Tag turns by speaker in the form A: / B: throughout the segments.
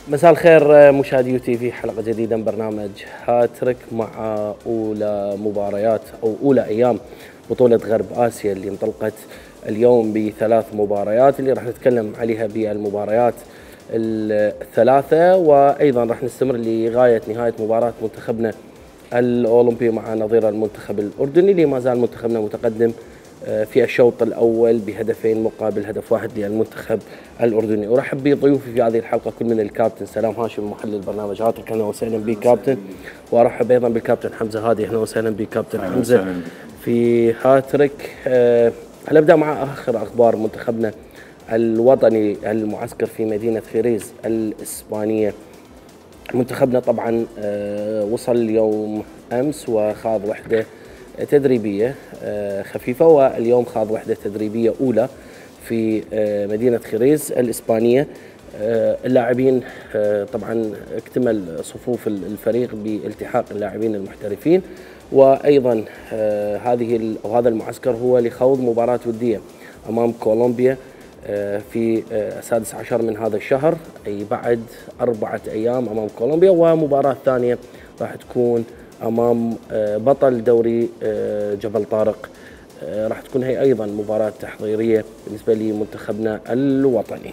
A: مساء الخير مشاهدي يو تي في، حلقة جديدة من برنامج هاتريك مع أولى مباريات أو أولى أيام بطولة غرب آسيا اللي انطلقت اليوم بثلاث مباريات اللي راح نتكلم عليها بالمباريات الثلاثة، وأيضا راح نستمر لغاية نهاية مباراة منتخبنا الأولمبي مع نظير المنتخب الأردني اللي ما زال منتخبنا متقدم في الشوط الأول بهدفين مقابل هدف واحد للمنتخب الأردني. أرحب بضيوفي في هذه الحلقة كل من الكابتن سلام هاشم محلل برنامج هاتريك، أهلا وسهلا بك كابتن، وأرحب أيضا بالكابتن حمزة هادي، أهلا وسهلا بك كابتن حمزة في هاتريك. نبدأ مع آخر أخبار منتخبنا الوطني المعسكر في مدينة خيريز الإسبانية. منتخبنا طبعا وصل يوم أمس وخاض وحدة تدريبية خفيفة، واليوم خاض وحدة تدريبية أولى في مدينة خيريز الإسبانية. اللاعبين طبعا اكتمل صفوف الفريق بالتحاق اللاعبين المحترفين، وأيضا هذا المعسكر هو لخوض مباراة ودية أمام كولومبيا في 16 من هذا الشهر، أي بعد 4 أيام أمام كولومبيا، ومباراة ثانية راح تكون أمام بطل دوري جبل طارق. راح تكون هي أيضا مباراة تحضيرية بالنسبة لمنتخبنا الوطني.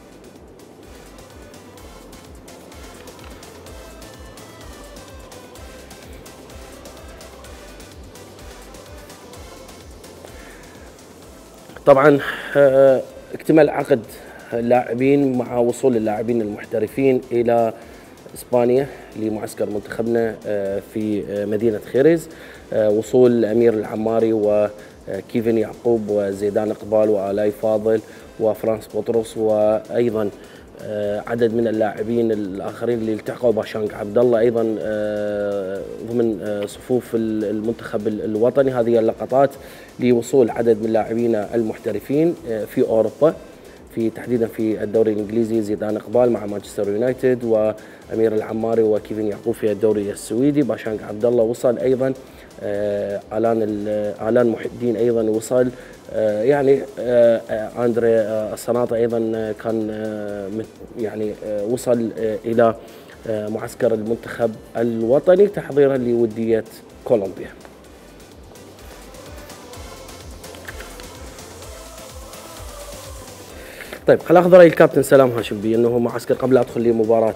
A: طبعا اكتمل عقد اللاعبين مع وصول اللاعبين المحترفين إلى إسبانيا لمعسكر منتخبنا في مدينة خيريز. وصول الأمير العماري وكيفن يعقوب وزيدان إقبال وآلاي فاضل وفرانس بطرس، وأيضا عدد من اللاعبين الآخرين اللي التحقوا، باشانق عبد الله أيضا ضمن صفوف المنتخب الوطني. هذه اللقطات لوصول عدد من اللاعبين المحترفين في أوروبا، تحديدا في الدوري الانجليزي زيدان اقبال مع مانشستر يونايتد، وامير العماري وكيفن يعقوب في الدوري السويدي. باشانق عبد الله وصل ايضا، آلان محي الدين ايضا وصل، اندري الصناطة ايضا كان وصل الى معسكر المنتخب الوطني تحضيرا لودية كولومبيا. طيب خل اخذ راي الكابتن سلام هاشم بانه معسكر، قبل ادخل لمباراه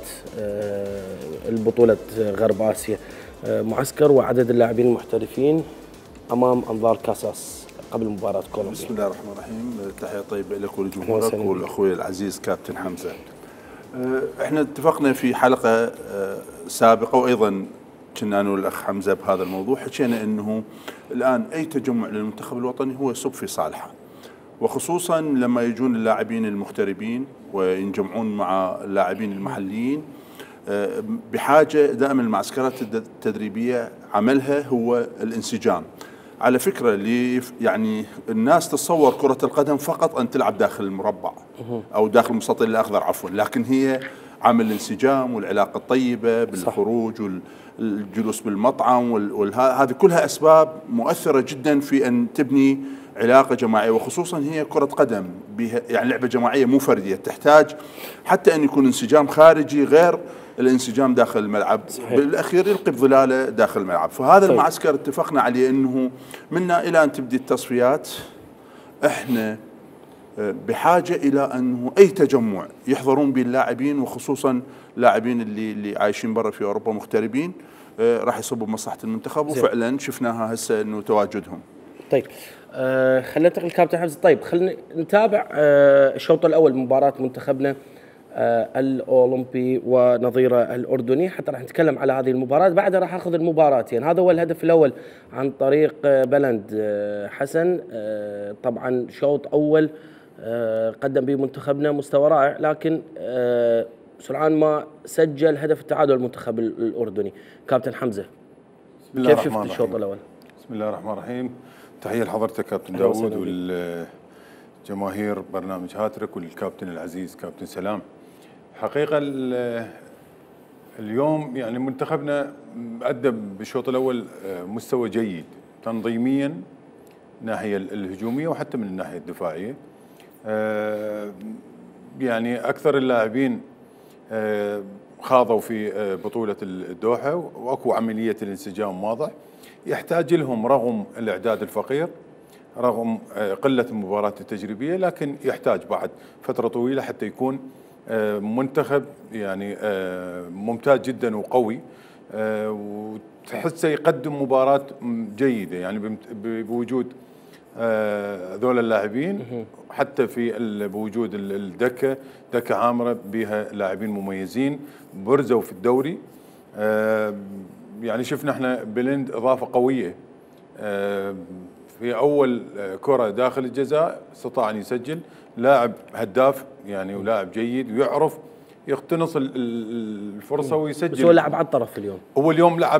A: البطوله غرب اسيا، معسكر وعدد اللاعبين المحترفين امام انظار كاساس قبل مباراه كولومبيا.
B: بسم الله الرحمن الرحيم، تحيه طيبه لك ولجمهورك والاخوي العزيز كابتن حمزه. احنا اتفقنا في حلقه سابقه، وايضا كنا انا والاخ حمزه بهذا الموضوع، حكينا انه الان اي تجمع للمنتخب الوطني هو يصب في صالحه، وخصوصا لما يجون اللاعبين المغتربين وينجمعون مع اللاعبين المحليين. بحاجه دائما المعسكرات التدريبيه عملها هو الانسجام. على فكره يعني الناس تتصور كره القدم فقط ان تلعب داخل المربع او داخل المستطيل الاخضر عفوا، لكن هي عمل الانسجام والعلاقه الطيبه بالخروج والجلوس بالمطعم هذه كلها اسباب مؤثره جدا في ان تبني علاقه جماعيه، وخصوصا هي كره قدم يعني لعبه جماعيه مو فرديه، تحتاج حتى ان يكون انسجام خارجي غير الانسجام داخل الملعب. صحيح. بالاخير يلقي بظلاله داخل الملعب. فهذا المعسكر اتفقنا عليه انه منا الى ان تبدي التصفيات احنا بحاجه الى انه اي تجمع يحضرون به اللاعبين، وخصوصا اللاعبين اللي عايشين برا في اوروبا مغتربين، راح يصبوا بمصلحه المنتخب، وفعلا شفناها هسه انه تواجدهم.
A: طيب خلينا ننتقل كابتن حمزه. طيب خلينا نتابع الشوط الاول من مباراه منتخبنا الاولمبي ونظيره الاردني، حتى راح نتكلم على هذه المباراه. بعدها راح اخذ المباراتين. هذا هو الهدف الاول عن طريق بلند حسن. طبعا شوط اول قدم به منتخبنا مستوى رائع، لكن سرعان ما سجل هدف التعادل المنتخب الاردني. كابتن حمزه، كيف شفت الشوط الاول؟
C: بسم الله الرحمن الرحيم. تحيه لحضرتك كابتن داود والجماهير برنامج هاتريك والكابتن العزيز كابتن سلام. حقيقه اليوم يعني منتخبنا ادى بالشوط الاول مستوى جيد تنظيميا، الناحيه الهجوميه وحتى من الناحيه الدفاعيه. يعني اكثر اللاعبين خاضوا في بطولة الدوحة، واكو عملية الانسجام واضح. يحتاج لهم رغم الاعداد الفقير، رغم قلة المباريات التجريبية، لكن يحتاج بعد فترة طويلة حتى يكون منتخب يعني ممتاز جدا وقوي، وتحسه يقدم مباراة جيدة يعني بوجود ذول اللاعبين، حتى في بوجود الدكة، دكة عامرة بها لاعبين مميزين برزوا في الدوري. يعني شفنا احنا بلند اضافة قوية، في اول كرة داخل الجزاء استطاع ان يسجل، لاعب هداف يعني ولاعب جيد ويعرف يقتنص الفرصة ويسجل.
A: بس هو لعب على الطرف اليوم،
C: هو اليوم لعب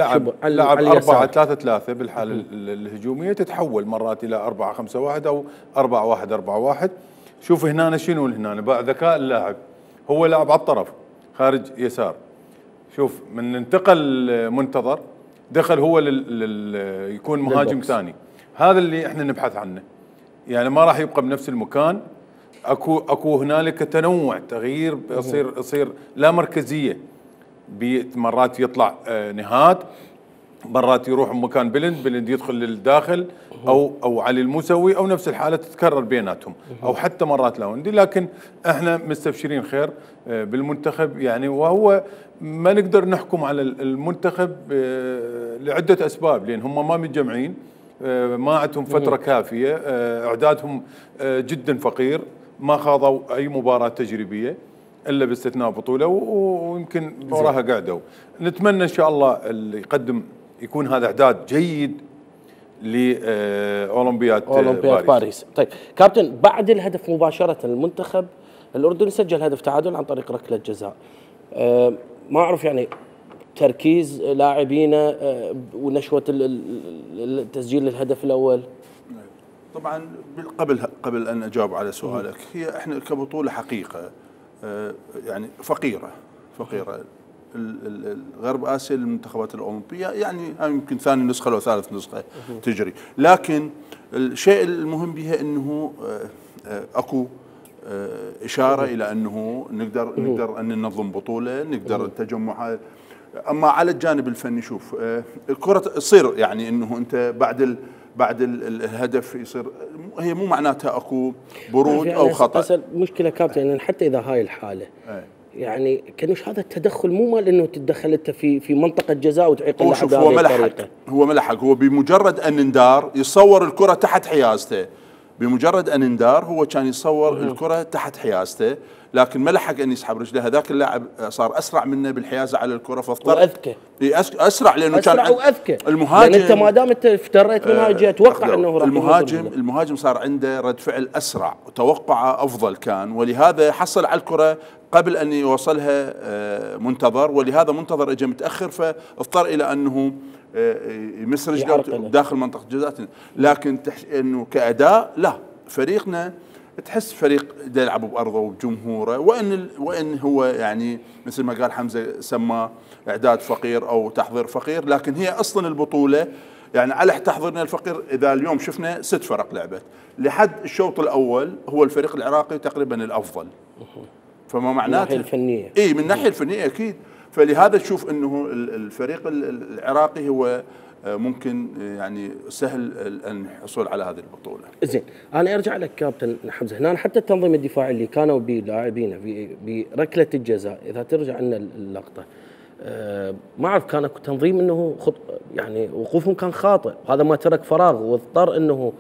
C: 4-3-3 بالحالة الهجومية، تتحول مرات إلى 4-5-1 أو 4-1-4-1. شوف هنا شنو هنا بعد ذكاء اللاعب، هو لاعب على الطرف خارج يسار. شوف من انتقل منتظر دخل هو يكون مهاجم ثاني، هذا اللي احنا نبحث عنه. يعني ما راح يبقى بنفس المكان، اكو هنالك تنوع، تغيير، يصير لا مركزية، مرات يطلع نهاد، مرات يروح مكان بلند يدخل للداخل، او علي الموسوي، او نفس الحاله تتكرر بيناتهم، او حتى مرات لاوندي. لكن احنا مستبشرين خير بالمنتخب يعني، وهو ما نقدر نحكم على المنتخب لعده اسباب، لان هم ما متجمعين، ما عندهم فتره كافيه، اعدادهم جدا فقير، ما خاضوا اي مباراه تجريبيه الا باستثناء بطوله، ويمكن وراها قعدوا. نتمنى ان شاء الله اللي يقدم يكون هذا اعداد جيد لاولمبياد
A: باريس. طيب كابتن، بعد الهدف مباشره المنتخب الاردني سجل هدف تعادل عن طريق ركله جزاء. ما اعرف يعني تركيز لاعبينا ونشوه تسجيل الهدف الاول.
B: طبعا قبل ان اجاوب على سؤالك، هي احنا كبطوله حقيقه يعني فقيره غرب اسيا للمنتخبات الاولمبيه، يعني يمكن ثاني نسخه لو ثالث نسخه تجري، لكن الشيء المهم بها انه اكو اشاره الى انه نقدر ان ننظم بطوله، نقدر التجمع. اما على الجانب الفني، شوف الكره تصير يعني انه انت بعد الهدف يصير، هي مو معناتها اكو برود او خطا.
A: بس المشكله كابتن يعني حتى اذا هاي الحاله يعني كانوش هذا التدخل مو مال انه تتدخل انت في منطقه جزاء وتعيق اللاعب.
B: شوف هو ملحق، هو بمجرد ان اندار يصور الكره تحت حيازته، بمجرد ان اندار هو كان يصور الكره تحت حيازته، لكن ما لحق ان يسحب رجله. هذاك اللاعب صار اسرع منه بالحيازه على الكره، فاضطر
A: واذكى
B: اسرع لانه كان
A: واذكى.
B: المهاجم،
A: لان انت ما دام انت افتريت من هاي الجهه اتوقع انه راح
B: المهاجم صار عنده رد فعل اسرع وتوقعه افضل كان، ولهذا حصل على الكره قبل ان يوصلها منتظر، ولهذا منتظر اجى متاخر فاضطر الى انه يمس رجله داخل منطقه الجزاء. لكن انه كاداء لا، فريقنا تحس فريق يلعب بارضه وبجمهوره، وان هو يعني مثل ما قال حمزه سماه اعداد فقير او تحضير فقير، لكن هي اصلا البطوله يعني على تحضيرنا الفقير. اذا اليوم شفنا 6 فرق لعبت لحد الشوط الاول، هو الفريق العراقي تقريبا الافضل، فما معناته
A: من الناحيه الفنيه
B: من الناحيه الفنيه اكيد. فلهذا تشوف انه الفريق العراقي هو ممكن يعني سهل الحصول على هذه البطوله.
A: زين، انا ارجع لك كابتن حمزه، هنا حتى التنظيم الدفاعي اللي كانوا به لاعبينا بركله الجزاء، اذا ترجع لنا اللقطه ما اعرف كان تنظيم انه يعني وقوفهم كان خاطئ، وهذا ما ترك فراغ، واضطر انه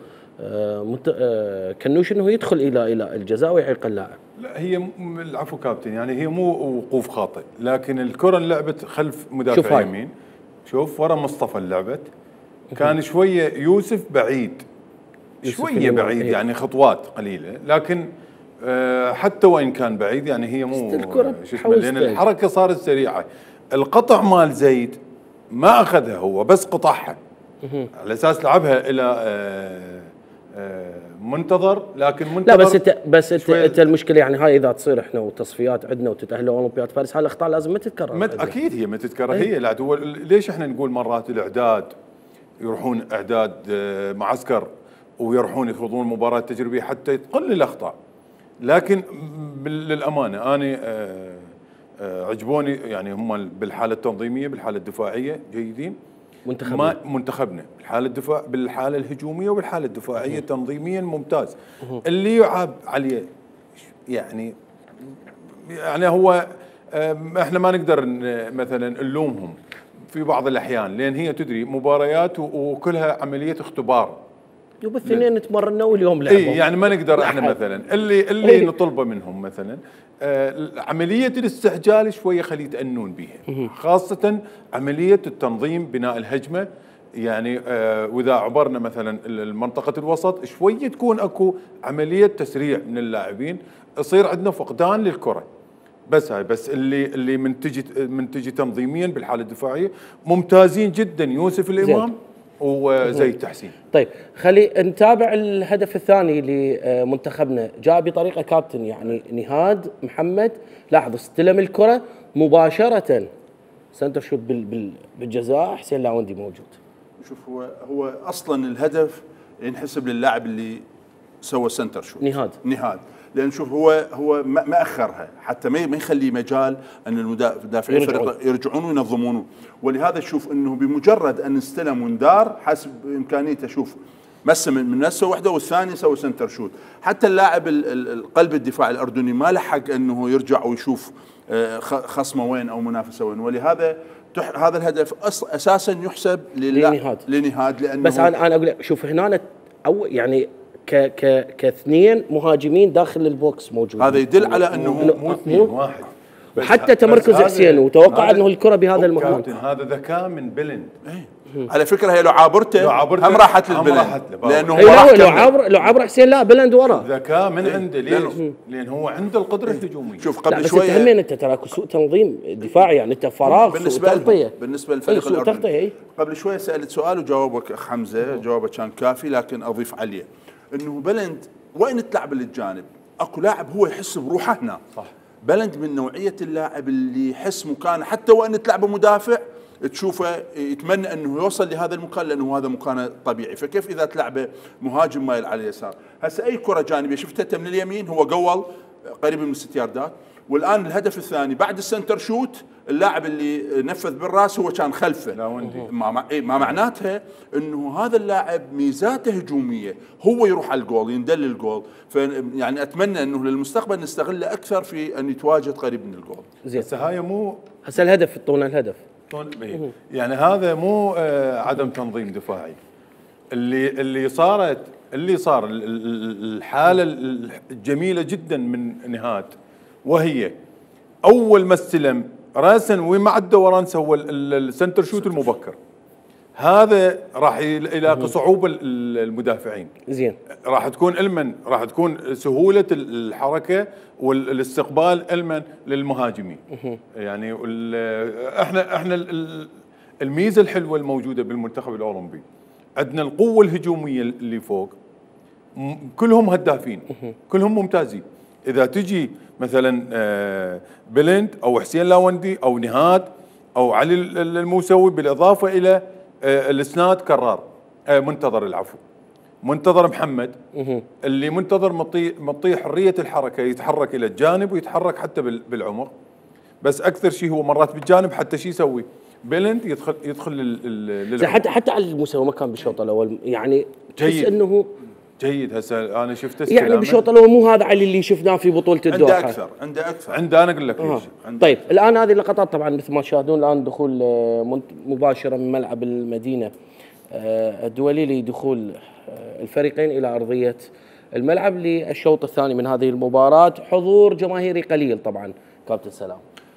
A: كنوش انه يدخل الى الجزاء ويعيق اللاعب.
C: لا، هي العفو كابتن، يعني هي مو وقوف خاطئ، لكن الكره انلعبت خلف مدافع يمين. شوف ورا مصطفى اللعبت، كان شويه يوسف بعيد، شويه بعيد يعني خطوات قليله، لكن حتى وان كان بعيد يعني هي مو لان الحركه صارت سريعه. القطع مال زيد ما اخذها هو، بس قطعها على اساس لعبها الى منتظر، لكن منتظر
A: لا بس انت المشكله يعني هاي اذا تصير احنا وتصفيات عندنا وتتاهل اولمبياد باريس، هاي الاخطاء لازم ما تتكرر.
C: اكيد هي ما تتكرر. هي لا، ليش احنا نقول مرات الاعداد يروحون اعداد معسكر ويروحون يخوضون مباراه تجريبيه حتى تقل الاخطاء، لكن للامانه انا عجبوني يعني هم بالحاله التنظيميه بالحاله الدفاعيه جيدين. منتخبنا بالحاله الهجوميه وبالحاله الدفاعيه تنظيميا ممتاز. اللي يعاب عليه يعني هو احنا ما نقدر مثلا نلومهم في بعض الاحيان، لان هي تدري مباريات وكلها عمليه اختبار.
A: الاثنين نتمرنوا واليوم لعبوا.
C: يعني ما نقدر احنا مثلا اللي نطلبه منهم مثلا عمليه الاستعجال شويه خليه يتأنون بها، خاصه عمليه التنظيم بناء الهجمه. يعني واذا عبرنا مثلا المنطقه الوسط شويه تكون اكو عمليه تسريع من اللاعبين، يصير عندنا فقدان للكره. بس هاي بس اللي منتجي تنظيميا بالحاله الدفاعيه ممتازين جدا، يوسف الامام وزي التحسين.
A: طيب خلي نتابع الهدف الثاني لمنتخبنا، جاء بطريقه كابتن يعني نهاد محمد، لاحظ استلم الكره مباشره سنتر شوت بالجزاء، حسين لاوندي موجود.
B: شوف هو اصلا الهدف ينحسب للاعب اللي سوى سنتر شوت نهاد، لان شوف هو ما اخرها حتى ما يخلي مجال ان المدافعين الفريق يرجعون وينظمونه، ولهذا شوف انه بمجرد ان استلم وندار حسب امكانيته، شوف مس من نفسه وحده والثاني سوى سنتر شوت. حتى اللاعب قلب الدفاع الاردني ما لحق انه يرجع ويشوف خصمه وين او منافسه وين، ولهذا هذا الهدف اساسا يحسب لنهاد لانه
A: بس انا اقول لك شوف هنا او يعني كاثنين مهاجمين داخل البوكس موجود،
B: هذا يدل على انه
C: مو اثنين واحد،
A: وحتى تمركز حسين وتوقع انه الكره بهذا المكان.
C: هذا ذكاء من بلند.
B: على فكره هي لو عابرته هم راحت للبلند، لانه
A: لو عبر حسين لا بلند ورا.
C: ذكاء من عنده. ليش؟ لان هو عنده القدره الهجوميه.
B: شوف قبل شويه
A: تهمين انت تراك سوء تنظيم دفاعي، يعني انت فراغ
B: بالنسبه للفريق الاردني. قبل شويه سالت سؤال وجاوبك اخ حمزه، جوابه كان كافي، لكن اضيف عليه انه بلند وين تلعب للجانب، اكو لاعب هو يحس بروحه هنا.
C: صح.
B: بلند من نوعيه اللاعب اللي يحس مكانه، حتى وان تلعبه مدافع تشوفه يتمنى انه يوصل لهذا المكان لانه هذا مكانه طبيعي، فكيف اذا تلعبه مهاجم مايل على اليسار؟ هسه اي كره جانبيه شفتها من اليمين هو قول قريب من 6 ياردات، والان الهدف الثاني بعد السنتر شوت اللاعب اللي نفذ بالراس هو كان خلفه. ما معناتها انه هذا اللاعب ميزاته هجوميه، هو يروح على الجول يندل الجول، فيعني اتمنى انه للمستقبل نستغله اكثر في ان يتواجد قريب من الجول.
A: زين
C: هسه هاي مو
A: هسه الهدف طولنا الهدف
C: يعني هذا مو عدم تنظيم دفاعي. اللي صار الحاله الجميله جدا من نهاد، وهي اول ما استلم راسا وما عدى وران سوى السنتر شوت المبكر، هذا راح يلاقي صعوبه المدافعين.
A: زين
C: راح تكون سهوله الحركه والاستقبال علما للمهاجمين. يعني احنا الميزه الحلوه الموجوده بالمنتخب الاولمبي، عندنا القوه الهجوميه اللي فوق كلهم هدافين، كلهم ممتازين. اذا تجي مثلا بلند او حسين لاوندي او نهاد او علي الموسوي بالاضافه الى الاسناد كرار منتظر محمد، اللي منتظر مطيه حريه الحركه، يتحرك الى الجانب ويتحرك حتى بالعمق، بس اكثر شيء هو مرات بالجانب. حتى شو يسوي بلند يدخل
A: حتى على المستوى ما كان بالشوط الاول، يعني
C: جيد
A: انه
C: جيد. هسه انا شفت
A: يعني بالشوط الاول مو هذا علي اللي شفناه في بطوله الدوحه،
B: عنده
C: انا اقول لك ليش.
A: طيب الان هذه اللقطات طبعا مثل ما تشاهدون الان دخول مباشره من ملعب المدينه الدولي لدخول الفريقين الى ارضيه الملعب للشوط الثاني من هذه المباراه. حضور جماهيري قليل طبعا كابتن سلام.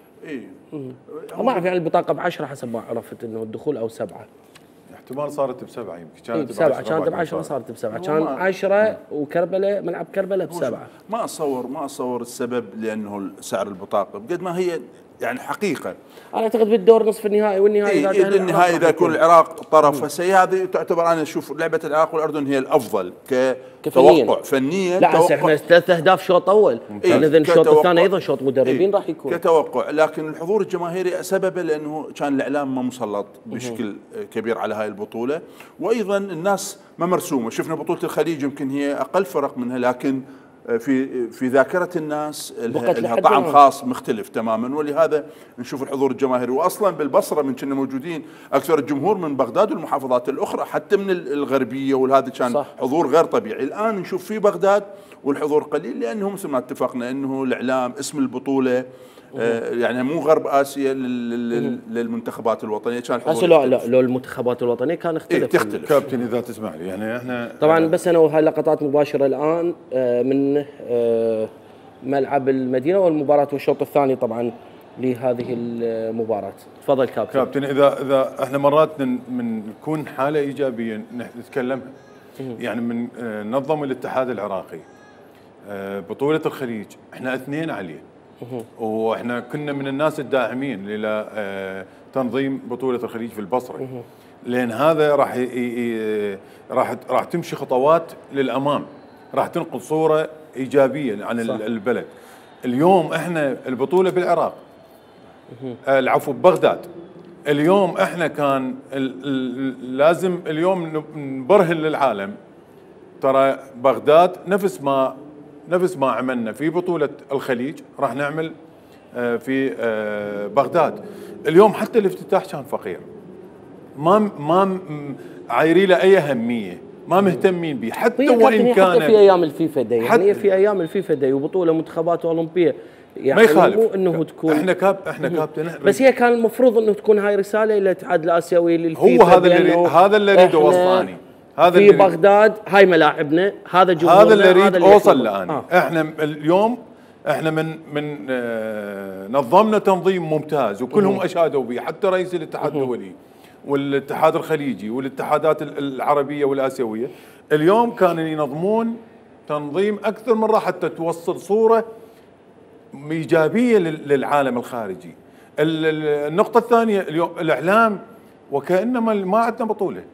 A: ما اعرف يعني البطاقه ب10 حسب ما عرفت انه الدخول او 7.
C: احتمال صارت ب7 يمكن
A: كانت ب10 صارت ب7 كان 10 وكربلاء ملعب كربلاء ب7.
B: ما اصور السبب لانه سعر البطاقه بقد ما هي يعني حقيقه.
A: انا اعتقد بالدور نصف النهائي والنهائي
B: النهائي اذا يكون العراق طرف، هسه هذه تعتبر انا اشوف لعبه العراق والاردن هي الافضل كتوقع فنيا.
A: لا هسه احنا 3 أهداف شوط اول، اذا الشوط الثاني ايضا شوط مدربين راح يكون
B: كتوقع، لكن الحضور الجماهيري سببه لانه كان الاعلام ما مسلط بشكل كبير على هاي البطوله، وايضا الناس ما مرسومه. شفنا بطوله الخليج يمكن هي اقل فرق منها، لكن في ذاكره الناس لها
A: لحد
B: طعم
A: الآن.
B: خاص مختلف تماما، ولهذا نشوف الحضور الجماهيري. واصلا بالبصره من كنا موجودين اكثر الجمهور من بغداد والمحافظات الاخرى حتى من الغربيه، وهذا كان
A: صح.
B: حضور غير طبيعي. الان نشوف في بغداد والحضور قليل، لانه مثل ما اتفقنا انه الاعلام اسم البطوله يعني مو غرب اسيا للمنتخبات الوطنيه، كان الحضور
A: لا لو المنتخبات الوطنيه كان اختلف.
B: تختلف
C: كابتن اذا تسمح لي، يعني احنا
A: طبعا بس انا وهاي لقطات مباشره الان من ملعب المدينه والمباراه والشوط الثاني طبعا لهذه المباراه. تفضل كابتن.
C: كابتن اذا احنا مرات نكون حاله ايجابيه نتكلمها، يعني من نظم الاتحاد العراقي بطوله الخليج، احنا اثنين عليه، واحنا كنا من الناس الداعمين الى تنظيم بطوله الخليج في البصره، لان هذا راح تمشي خطوات للامام، راح تنقل صوره ايجابيه عن
A: صح.
C: البلد. اليوم احنا البطوله بالعراق، العفو ببغداد. اليوم احنا كان لازم اليوم نبرهن للعالم ترى بغداد نفس ما عملنا في بطولة الخليج راح نعمل في بغداد. اليوم حتى الافتتاح كان فقير، ما عايري له اي اهميه، ما مهتمين به حتى وان كان
A: في ايام الفيفا داي، يعني في ايام الفيفا داي وبطوله منتخبات اولمبيه، يعني
C: ما يخالف.
A: مو انه تكون
C: احنا كابتن
A: بس هي كان المفروض انه تكون هاي رساله الى الاتحاد الاسيوي للفيفا.
C: هو هذا اللي اريد اوصلاني، هذا
A: في بغداد هاي ملاعبنا، هذا جمهورنا،
C: هذا اللي اريد اوصل له. احنا اليوم احنا من نظمنا تنظيم ممتاز وكلهم اشادوا به، حتى رئيس الاتحاد الدولي والاتحاد الخليجي والاتحادات العربيه والاسيويه. اليوم كانوا ينظمون تنظيم اكثر مره حتى توصل صوره ايجابيه للعالم الخارجي. النقطه الثانيه، اليوم الاعلام وكانما ما عندنا بطوله،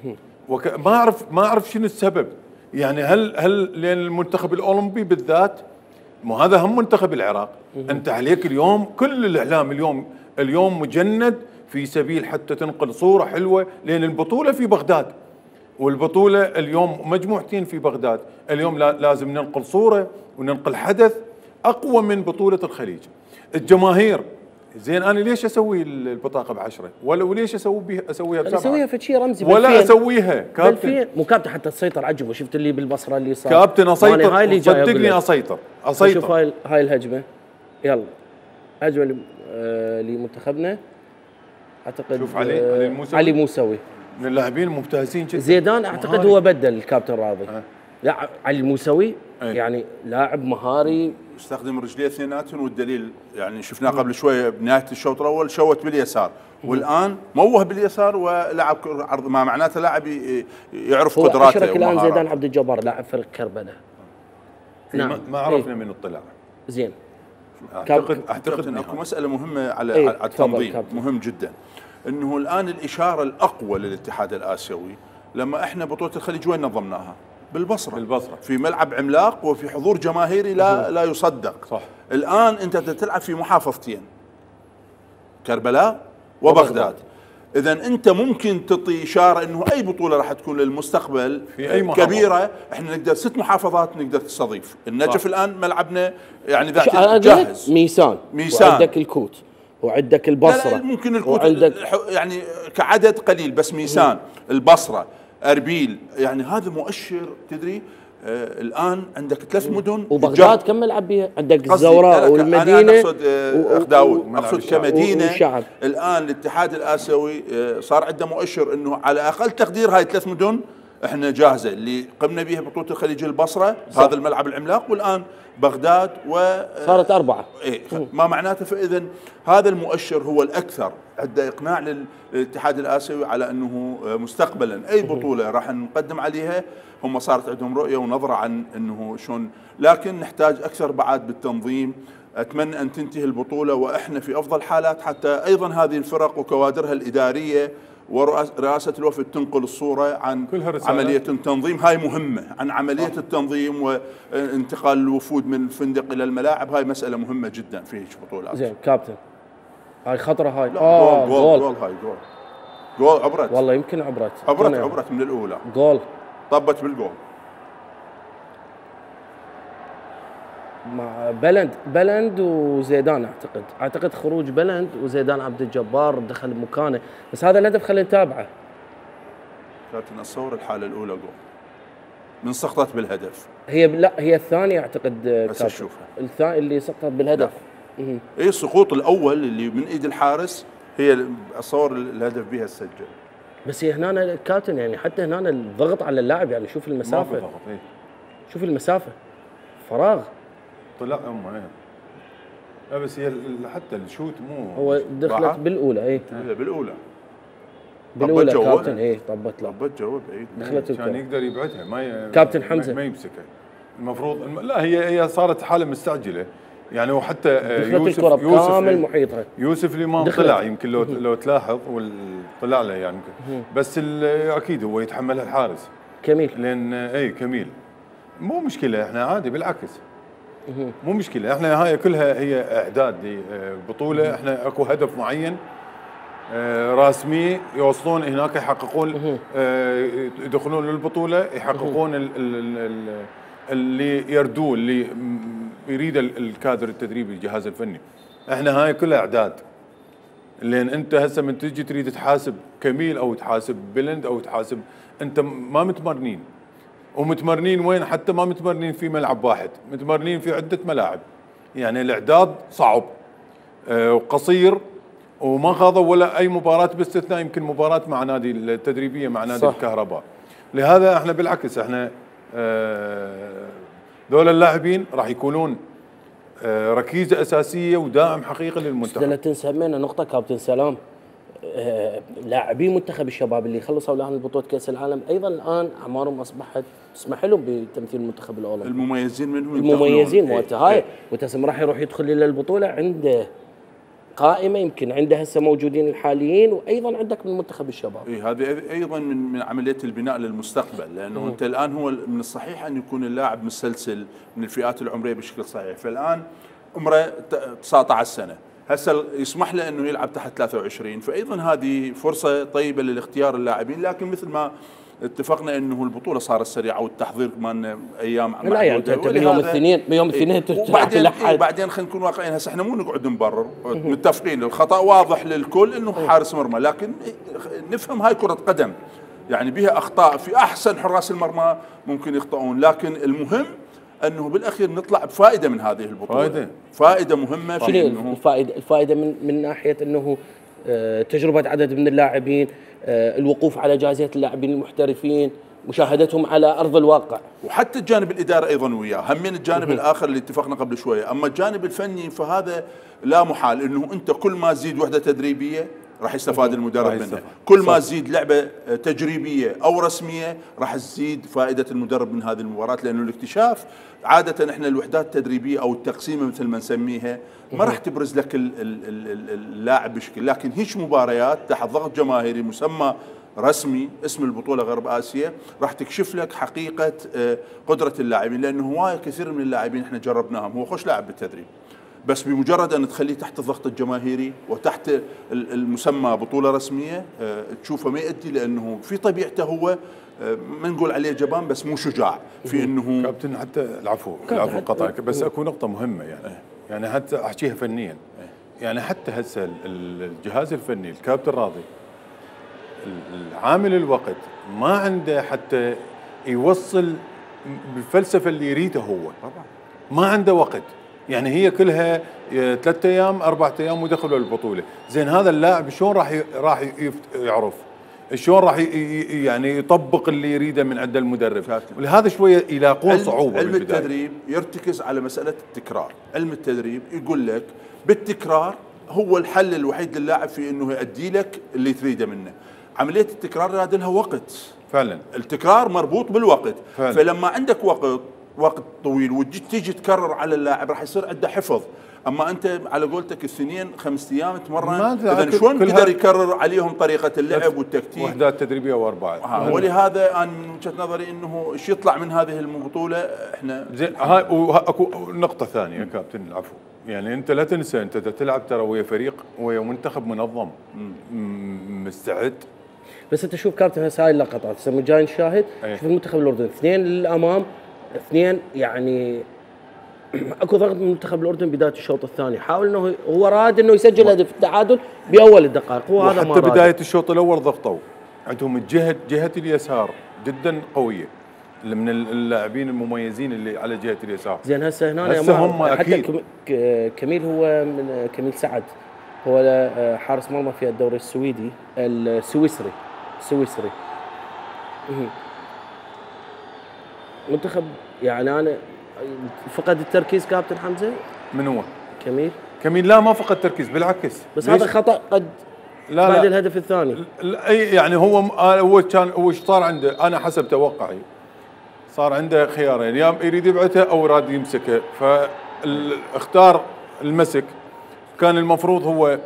C: ما اعرف شنو السبب. يعني هل لان المنتخب الاولمبي بالذات، مو هذا هم منتخب العراق، انت عليك اليوم كل الاعلام اليوم مجند في سبيل حتى تنقل صوره حلوه، لان البطوله في بغداد، والبطوله اليوم مجموعتين في بغداد. اليوم لازم ننقل صوره وننقل حدث اقوى من بطوله الخليج. الجماهير زين، انا ليش اسوي البطاقه ب10 وليش اسويها ب7؟
A: اسويها في شيء رمزي
C: ولا اسويها كابتن،
A: مو كابتن حتى تسيطر عجبه. شفت اللي بالبصره اللي صار
C: كابتن اسيطر، صدقني اسيطر.
A: شوف هاي الهجمه، يلا هجمه لمنتخبنا اعتقد.
C: شوف
A: علي موسوي
C: من اللاعبين الممتازين جدا.
A: زيدان اعتقد هو بدل الكابتن راضي. لا علي الموسوي يعني لاعب مهاري،
B: استخدم رجليه اثنيناتهم، والدليل يعني شفناه قبل شويه بنهايه الشوط الاول شوت باليسار، والان موه باليسار ولعب عرض، ما معناته لاعب يعرف قدراته.
A: هو اشرك الان زيدان عبد الجبار لاعب فريق كربلاء.
C: نعم ما عرفنا من الطلع.
A: زين
B: اعتقد اكو مساله مهمه على التنظيم مهم جدا، انه الان الاشاره الاقوى للاتحاد الاسيوي لما احنا بطوله الخليج وين نظمناها؟ بالبصره في ملعب عملاق وفي حضور جماهيري لا يصدق.
C: صح.
B: الان انت تلعب في محافظتين، كربلاء وبغداد. اذا انت ممكن تعطي اشاره انه اي بطوله راح تكون للمستقبل
C: في أي
B: كبيره، احنا نقدر 6 محافظات نقدر تستضيف. النجف الان ملعبنا يعني ذاتي جاهز،
A: ميسان وعندك الكوت وعندك البصره.
B: لا ممكن الكوت يعني كعدد قليل، بس ميسان البصره اربيل، يعني هذا مؤشر. تدري الان عندك 3 مدن،
A: وبغداد كم ملعب بيها؟ عندك الزوراء والمدينه.
B: انا اقصد اخ داوود، اقصد كمدينه. الان الاتحاد الاسيوي صار عنده مؤشر انه على اقل تقدير هاي 3 مدن احنا جاهزه اللي قمنا بها بطوله الخليج البصره، هذا الملعب العملاق، والان بغداد
A: صارت 4.
B: ما معناته. فاذا هذا المؤشر هو الاكثر عنده اقناع للاتحاد الاسيوي على انه مستقبلا اي بطوله راح نقدم عليها هم صارت عندهم رؤيه ونظره عن انه شلون، لكن نحتاج اكثر بعد بالتنظيم. اتمنى ان تنتهي البطوله واحنا في افضل حالات، حتى ايضا هذه الفرق وكوادرها الاداريه ورئاسه الوفد تنقل الصوره عن عمليه التنظيم. هاي مهمه، عن عمليه التنظيم وانتقال الوفود من الفندق الى الملاعب. هاي مساله مهمه جدا في هيك بطولات.
A: زين كابتن، هاي خطره هاي.
B: جول هاي جول عبرت
A: والله، يمكن عبرت
B: من الاولى،
A: جول
B: طبت بالجول.
A: مع بلند وزيدان. اعتقد خروج بلند وزيدان عبد الجبار دخل مكانه، بس هذا الهدف خلينا نتابعه.
B: كابتن اتصور الحاله الاولى جول من سقطت بالهدف.
A: هي الثانيه اعتقد
B: بس اشوفها
A: الثاني اللي سقطت بالهدف.
B: اي السقوط الاول اللي من ايد الحارس هي اتصور الهدف بها السجل.
A: بس هنا الكابتن يعني حتى هنا الضغط على اللاعب، يعني شوف المسافه،
C: ما في ضغط. إيه؟
A: شوف المسافه فراغ.
C: طلع امه. لا بس هي حتى الشوت مو
A: هو دخلت بالاولى. بالاولى كابتن. طبت
B: جوا بعيد
A: دخلت
C: عشان يقدر يبعدها. ما
A: كابتن حمزه
C: ما يمسكها المفروض. لا هي صارت حاله مستعجله يعني. وحتى
A: يوسف كامل محيطها.
C: يوسف الامام طلع يمكن لو تلاحظ طلع له يعني بس اكيد هو يتحملها الحارس
A: كميل،
C: لان كميل مو مشكله. احنا عادي بالعكس مو مشكله. احنا هاي كلها هي اعداد لبطوله. احنا اكو هدف معين رسمي يوصلون هناك، يحققون يدخلون للبطوله، يحققون اللي يردوه، اللي يريد الكادر التدريبي الجهاز الفني. احنا هاي كلها اعداد. لان انت هسه من تجي تريد تحاسب كميل او تحاسب بلند او تحاسب، انت ما متمرنين. ومتمرنين وين؟ حتى ما متمرنين في ملعب واحد، متمرنين في عده ملاعب. يعني الاعداد صعب وقصير، وما خاضوا ولا اي مباراه باستثناء يمكن مباراه مع نادي التدريبيه مع نادي الكهرباء. لهذا احنا بالعكس احنا ذول اللاعبين راح يكونون ركيزه اساسيه وداعم حقيقي للمنتخب.
A: لا تنسى همينة نقطه كابتن سلام، لاعبي منتخب الشباب اللي خلصوا الان بطوله كاس العالم ايضا الان اعمارهم اصبحت تسمح لهم بتمثيل المنتخب الاولمبي.
B: المميزين منهم
A: المميزين هاي وتسم راح يروح يدخل الى البطوله عنده قائمه، يمكن عنده هسه موجودين الحاليين وايضا عندك من منتخب الشباب.
B: هذه ايضا من عمليه البناء للمستقبل، لانه انت الان هو من الصحيح ان يكون اللاعب مسلسل من الفئات العمريه بشكل صحيح. فالان عمره 19 سنه، هسه يسمح له انه يلعب تحت 23، فايضا هذه فرصه طيبه للاختيار اللاعبين. لكن مثل ما اتفقنا انه البطوله صارت سريعه والتحضير كمان ايام
A: لا يعني انت بيوم الاثنين
B: وبعدين خلينا نكون واقعيين. هسه احنا مو نقعد نبرر، متفقين الخطا واضح للكل انه حارس مرمى، لكن نفهم هاي كره قدم يعني بها اخطاء. في احسن حراس المرمى ممكن يخطئون، لكن المهم انه بالاخير نطلع بفائده من هذه البطوله. فائده مهمه.
A: شنو الفائده من ناحيه انه تجربه عدد من اللاعبين، الوقوف على جاهزيه اللاعبين المحترفين، مشاهدتهم على ارض الواقع،
B: وحتى الجانب الاداري ايضا وياه. هم من الجانب الاخر اللي اتفقنا قبل شويه. اما الجانب الفني فهذا لا محال انه انت كل ما تزيد وحده تدريبيه راح يستفاد المدرب منها، كل ما تزيد لعبه تجريبيه او رسميه راح تزيد فائده المدرب من هذه المباراه. لانه الاكتشاف عاده احنا الوحدات التدريبيه او التقسيمه مثل ما نسميها ما راح تبرز لك اللاعب بشكل، لكن هيك مباريات تحت ضغط جماهيري مسمى رسمي اسم البطوله غرب اسيا راح تكشف لك حقيقه قدره اللاعبين. لانه هوايه كثير من اللاعبين احنا جربناهم، هو خوش لاعب بالتدريب، بس بمجرد ان تخليه تحت الضغط الجماهيري وتحت المسمى بطوله رسميه تشوفه ما يؤدي، لانه في طبيعته هو ما نقول عليه جبان بس مو شجاع في انه
C: كابتن. حتى العفو قطعك، بس اكو نقطه مهمه يعني حتى احكيها فنيا. يعني حتى هسه الجهاز الفني الكابتن راضي العامل الوقت ما عنده حتى يوصل بالفلسفه اللي يريدها هو. ما عنده وقت، يعني هي كلها 3 ايام 4 ايام ودخلوا البطوله. زين هذا اللاعب شلون راح يعرف؟ شلون راح يعني يطبق اللي يريده من عند المدرب؟ ولهذا شويه يلاقون صعوبه.
B: علم التدريب يرتكز على مساله التكرار. علم التدريب يقول لك بالتكرار هو الحل الوحيد للاعب في انه يؤدي لك اللي تريده منه. عمليه التكرار هذا لها وقت فعلا، التكرار مربوط بالوقت فعلا. فلما عندك وقت طويل وتجي تكرر على اللاعب راح يصير عنده حفظ. اما انت على قولتك السنين 5 ايام تمرن، اذا شلون يقدر يكرر عليهم طريقه اللعب والتكتيك؟
C: وحدات تدريبيه واربعه.
B: ولهذا انا من وجهه نظري انه ايش يطلع من هذه البطوله احنا
C: زين. هاي واكو نقطه ثانيه كابتن العفو. يعني انت لا تنسى انت تلعب ترى ويا فريق ويا منتخب منظم مستعد.
A: بس انت شوف كابتن هسه هاي اللقطات هسه جاي نشاهد شوف المنتخب الاردني 2 للامام، 2 يعني اكو ضغط من منتخب الاردن بدايه الشوط الثاني، حاول انه هو راد انه يسجل هدف التعادل باول الدقائق، هو هذا ما
C: حتى
A: راد.
C: بدايه الشوط الاول ضغطوا، عندهم جهه اليسار جدا قويه، اللي من اللاعبين المميزين اللي على جهه اليسار.
A: زين هسه هنا
C: هسه هم
A: حتى
C: أكيد.
A: كميل هو من كميل سعد، هو حارس مرمى في الدوري السويدي السويسري. منتخب يعني انا فقد التركيز كابتن حمزه.
C: من هو؟
A: كميل
C: لا ما فقد تركيز، بالعكس.
A: بس هذا خطا قد
C: لا
A: بعد
C: لا
A: الهدف الثاني.
C: اي يعني هو كان ايش صار عنده؟ انا حسب توقعي صار عنده خيارين، يا يريد يبعثها او يراد يمسكها، فاختار المسك. كان المفروض هو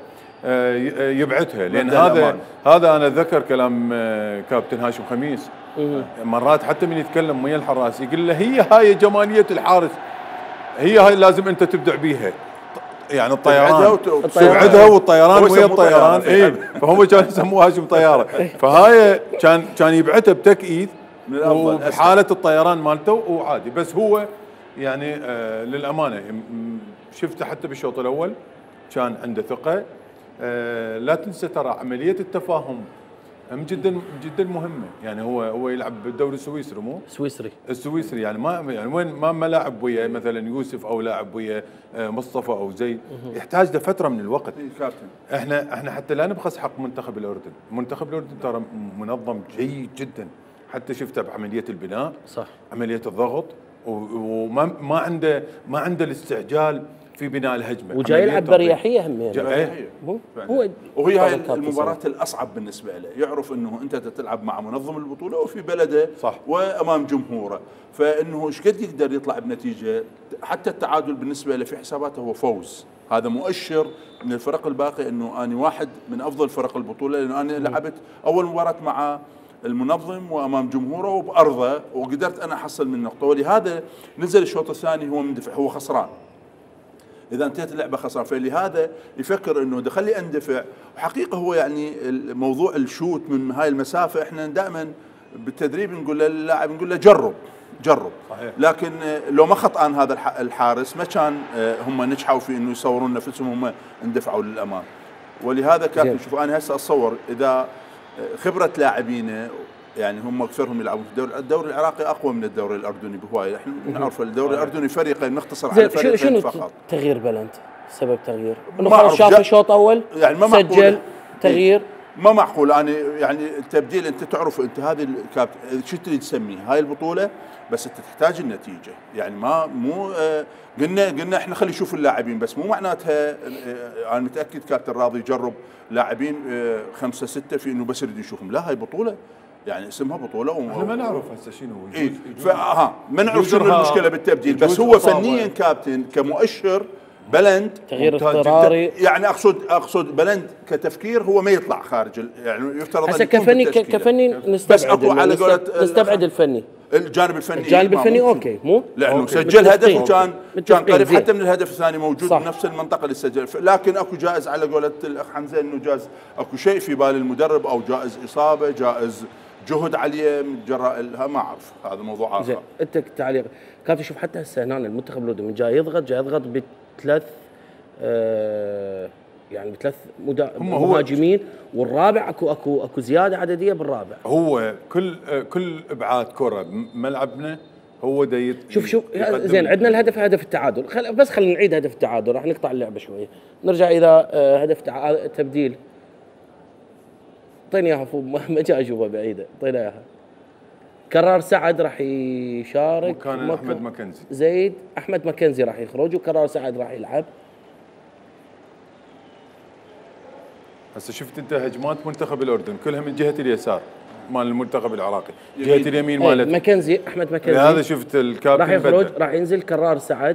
C: يبعثها، لان هذا انا ذكر كلام كابتن هاشم خميس مرات حتى من يتكلم ويا الحراس يقول له هاي جماليه الحارس، هي هاي لازم انت تبدع بيها، يعني الطيران تبعدها والطيران ويا الطيران. اي فهم كانوا يسموها هاشم طياره، فهاي كان يبعثها بتكييف وبحاله الطيران مالته وعادي. بس هو يعني للامانه شفته حتى بالشوط الاول كان عنده ثقه. لا تنسى ترى عمليه التفاهم هم جدا جدا مهمه، يعني هو يلعب بالدوري السويسري مو؟ السويسري يعني وين ما لاعب ويا مثلا يوسف او لاعب ويا مصطفى او زيد، يحتاج له فتره من الوقت. احنا حتى لا نبخس حق منتخب الاردن ترى منظم جيد جدا، حتى شفته بعمليه البناء،
A: صح،
C: عمليه الضغط، وما ما عنده الاستعجال في بناء الهجمه،
A: وجاي يلعب بريحيه هم يعني.
B: وهي هاي المباراه الاصعب بالنسبه له، يعرف انه انت تلعب مع منظم البطوله وفي بلده،
C: صح،
B: وامام جمهوره، فانه ايش قد يقدر يطلع بنتيجه. حتى التعادل بالنسبه له في حساباته هو فوز، هذا مؤشر من الفرق الباقي انه انا واحد من افضل فرق البطوله، لانه انا لعبت اول مباراه مع المنظم وامام جمهوره وبارضه، وقدرت انا احصل من نقطه، ولهذا نزل الشوط الثاني هو مندفع، هو خسران. اذا انتهت اللعبه خسران، فلهذا يفكر انه خلي اندفع. وحقيقه هو يعني موضوع الشوت من هاي المسافه، احنا دائما بالتدريب نقول للاعب، نقول له جرب صحيح. لكن لو ما خطأن هذا الحارس ما كان هم نجحوا في انه يصورون نفسهم، هم اندفعوا للامام. ولهذا كابتن شوف انا هسه اتصور اذا خبره لاعبينه، يعني هم اكثرهم يلعبون في الدوري العراقي اقوى من الدوري الاردني بهوايه. احنا نعرف الدوري الاردني فريقين، نختصر على فريقين فقط.
A: شنو تغيير بلنت؟ سبب تغيير انه خلاص شاف الشوط اول يعني ما سجل تغيير.
B: ما معقول انا يعني التبديل، انت تعرف انت هذه شو تريد تسميه هاي البطوله، بس انت تحتاج النتيجه، يعني ما مو قلنا احنا خلي نشوف اللاعبين، بس مو معناتها انا متاكد كابتن راضي يجرب لاعبين 5 6 في انه بس يريد يشوفهم، لا هاي بطوله يعني اسمها بطوله
C: احنا ما نعرف هسه شنو
B: ما نعرف شنو المشكله بالتبديل، بس هو فنيا كابتن كمؤشر بلند
A: تغيير اضطراري،
B: يعني اقصد بلند كتفكير هو ما يطلع خارج، يعني يفترض
A: هسه كفني نستبعد الفني،
B: الجانب الفني
A: اوكي مو
B: لانه سجل هدف وكان قريب حتى من الهدف الثاني، موجود بنفس المنطقه اللي سجل، لكن اكو جائز على قولة الاخ حمزه، انه جاز اكو شيء في بال المدرب، او جائز اصابه، جائز جهد عليه من جراء ما اعرف، هذا موضوع اخر.
A: انت تعليق كابتن، شوف حتى هسه هنا المنتخب الاردني جاي يضغط بثلاث يعني بثلاث مهاجمين، والرابع اكو زياده عدديه بالرابع.
C: هو كل ابعاد كره ملعبنا هو
A: شوف زين، عندنا الهدف هدف التعادل، بس خلينا نعيد هدف التعادل، راح نقطع اللعبه شويه، نرجع الى هدف تبديل. اعطيني اياها فوق، ما جاي اشوفها بعيده، اعطينا اياها. كرار سعد راح يشارك
C: مكان احمد مكنزي،
A: زيد احمد مكنزي راح يخرج، وكرار سعد راح يلعب.
C: هسه شفت انت هجمات منتخب الاردن كلها من جهه اليسار مال المنتخب العراقي، جهه اليمين مالته
A: مكنزي، احمد مكنزي.
C: هذا شفت الكابتن
A: راح يخرج، راح ينزل كرار سعد،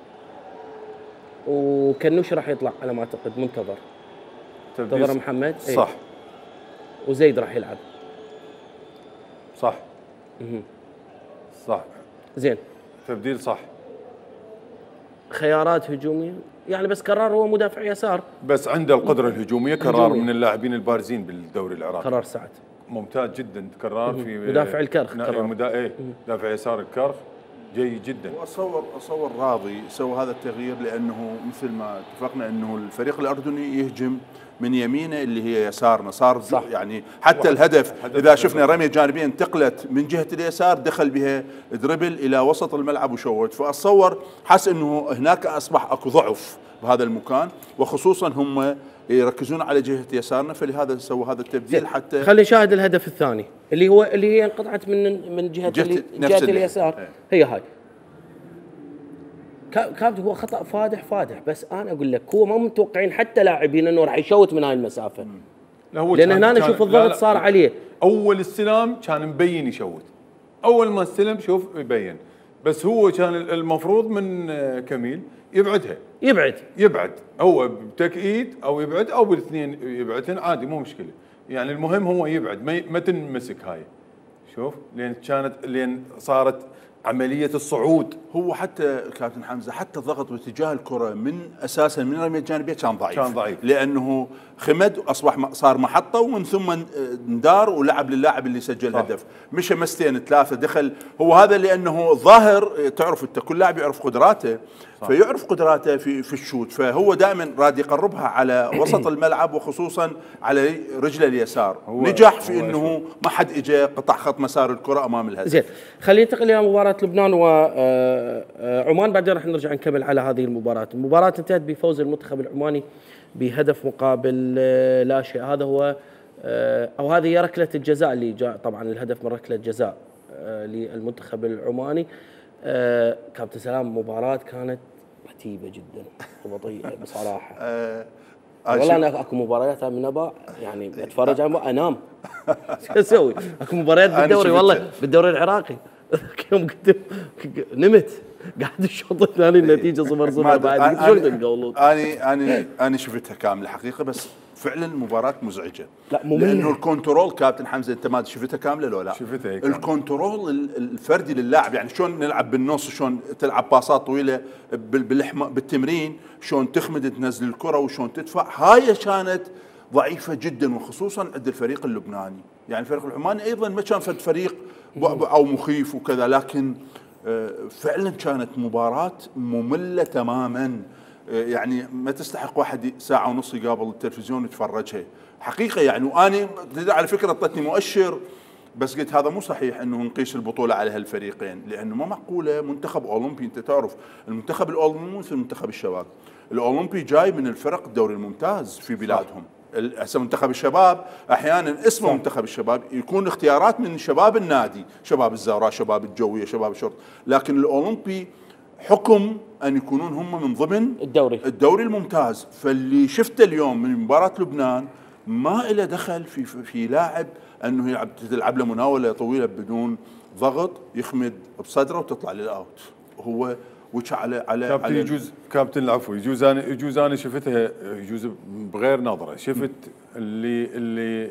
A: وكنوش راح يطلع على ما اعتقد، منتظر محمد
C: صح.
A: وزيد راح يلعب
C: صح. صح
A: زين،
C: تبديل صح.
A: خيارات هجوميه يعني، بس كرار هو مدافع يسار،
C: بس عنده القدره الهجوميه. كرار من اللاعبين البارزين بالدوري العراقي.
A: كرار سعد
C: ممتاز جدا. كرار في
A: مدافع الكرخ،
C: مدافع يسار الكرخ جيد جدا.
B: واتصور راضي سوى هذا التغيير لانه مثل ما اتفقنا انه الفريق الاردني يهجم من يمينه اللي هي يسارنا، صار صح. يعني حتى الهدف اذا شفنا رميه جانبيه انتقلت من جهه اليسار دخل بها دربل الى وسط الملعب وشوت، فاتصور حس انه هناك اصبح اكو ضعف بهذا المكان، وخصوصا هم يركزون على جهه يسارنا، فلهذا سووا هذا التبديل. حتى
A: خلينا نشاهد الهدف الثاني اللي هي انقطعت من جهه اليسار. هي هاي كابتن، هو خطا فادح، بس انا اقول لك هو ما متوقعين حتى لاعبين انه راح يشوت من هاي المسافه، لان هنا نشوف الضغط صار عليه.
C: اول السلام كان مبين يشوت، اول ما استلم شوف يبين، بس هو كان المفروض من كميل يبعدها، يبعد هو بتكئيد او يبعد او بالاثنين يبعدهن عادي مو مشكله، يعني المهم هو يبعد ما تنمسك هاي. شوف لين صارت عمليه الصعود.
B: هو حتى كابتن حمزه حتى الضغط باتجاه الكره من اساسا من الرميه الجانبيه كان ضعيف لانه خمد اصبح صار محطه ومن ثم ندار ولعب للاعب اللي سجل الهدف، مشى مستين ثلاثه دخل. هو هذا لانه ظاهر، تعرف انت كل لاعب يعرف قدراته، فيعرف قدراته في الشوت، فهو دائما راد يقربها على وسط الملعب وخصوصا على رجله اليسار. نجح في انه ما حد اجى قطع خط مسار الكره امام الهدف.
A: زين، خلينا ننتقل الى مباراه لبنان وعمان، بعدين راح نرجع نكمل على هذه المباراه. المباراه انتهت بفوز المنتخب العماني بهدف مقابل لا شيء. هذا هو او هذه هي ركله الجزاء اللي جاء، طبعا الهدف من ركله جزاء للمنتخب العماني. كابتن سلام، مباراه كانت عتيبه جدا وبطيئه بصراحه. والله انا اكو مباريات من ابا يعني اتفرج على انام. شو اسوي؟ اكو مباريات بالدوري، والله بالدوري العراقي يوم كنت نمت قاعد الشوط الثاني النتيجه 0-0 بعد. شو تقولون؟
B: انا شفتها كامله حقيقه، بس فعلا مباراه مزعجه.
A: لا ممل،
B: لانه الكونترول كابتن حمزه انت ما شفتها كامله لو لا؟
C: شفتها
B: الكونترول الفردي للاعب، يعني شلون نلعب بالنص، شلون تلعب باصات طويله بالتمرين، شلون تخمد تنزل الكره وشلون تدفع، هاي كانت ضعيفه جدا، وخصوصا عند الفريق اللبناني. يعني الفريق العماني ايضا ما كان فريق او مخيف وكذا، لكن فعلا كانت مباراه ممله تماما. يعني ما تستحق واحد ساعه ونص يقابل التلفزيون يتفرجها حقيقه. يعني وانا على فكره اعطتني مؤشر، بس قلت هذا مو صحيح انه نقيس البطوله على هالفريقين، لانه ما معقوله منتخب اولمبي. انت تعرف المنتخب الاولمبي مو مثل منتخب الشباب، الاولمبي جاي من الفرق الدوري الممتاز في بلادهم. هسه منتخب الشباب احيانا اسمه منتخب الشباب يكون اختيارات من شباب النادي، شباب الزهراء، شباب الجويه، شباب الشرطه، لكن الاولمبي حكم ان يكونون هم من ضمن الدوري الممتاز. فاللي شفته اليوم من مباراه لبنان ما له دخل في لاعب انه تلعب له مناوله طويله بدون ضغط، يخمد بصدره وتطلع للاوت. هو وجه على
C: كابتن يجوز كابتن العفو يجوز انا شفتها يجوز بغير نظره. شفت اللي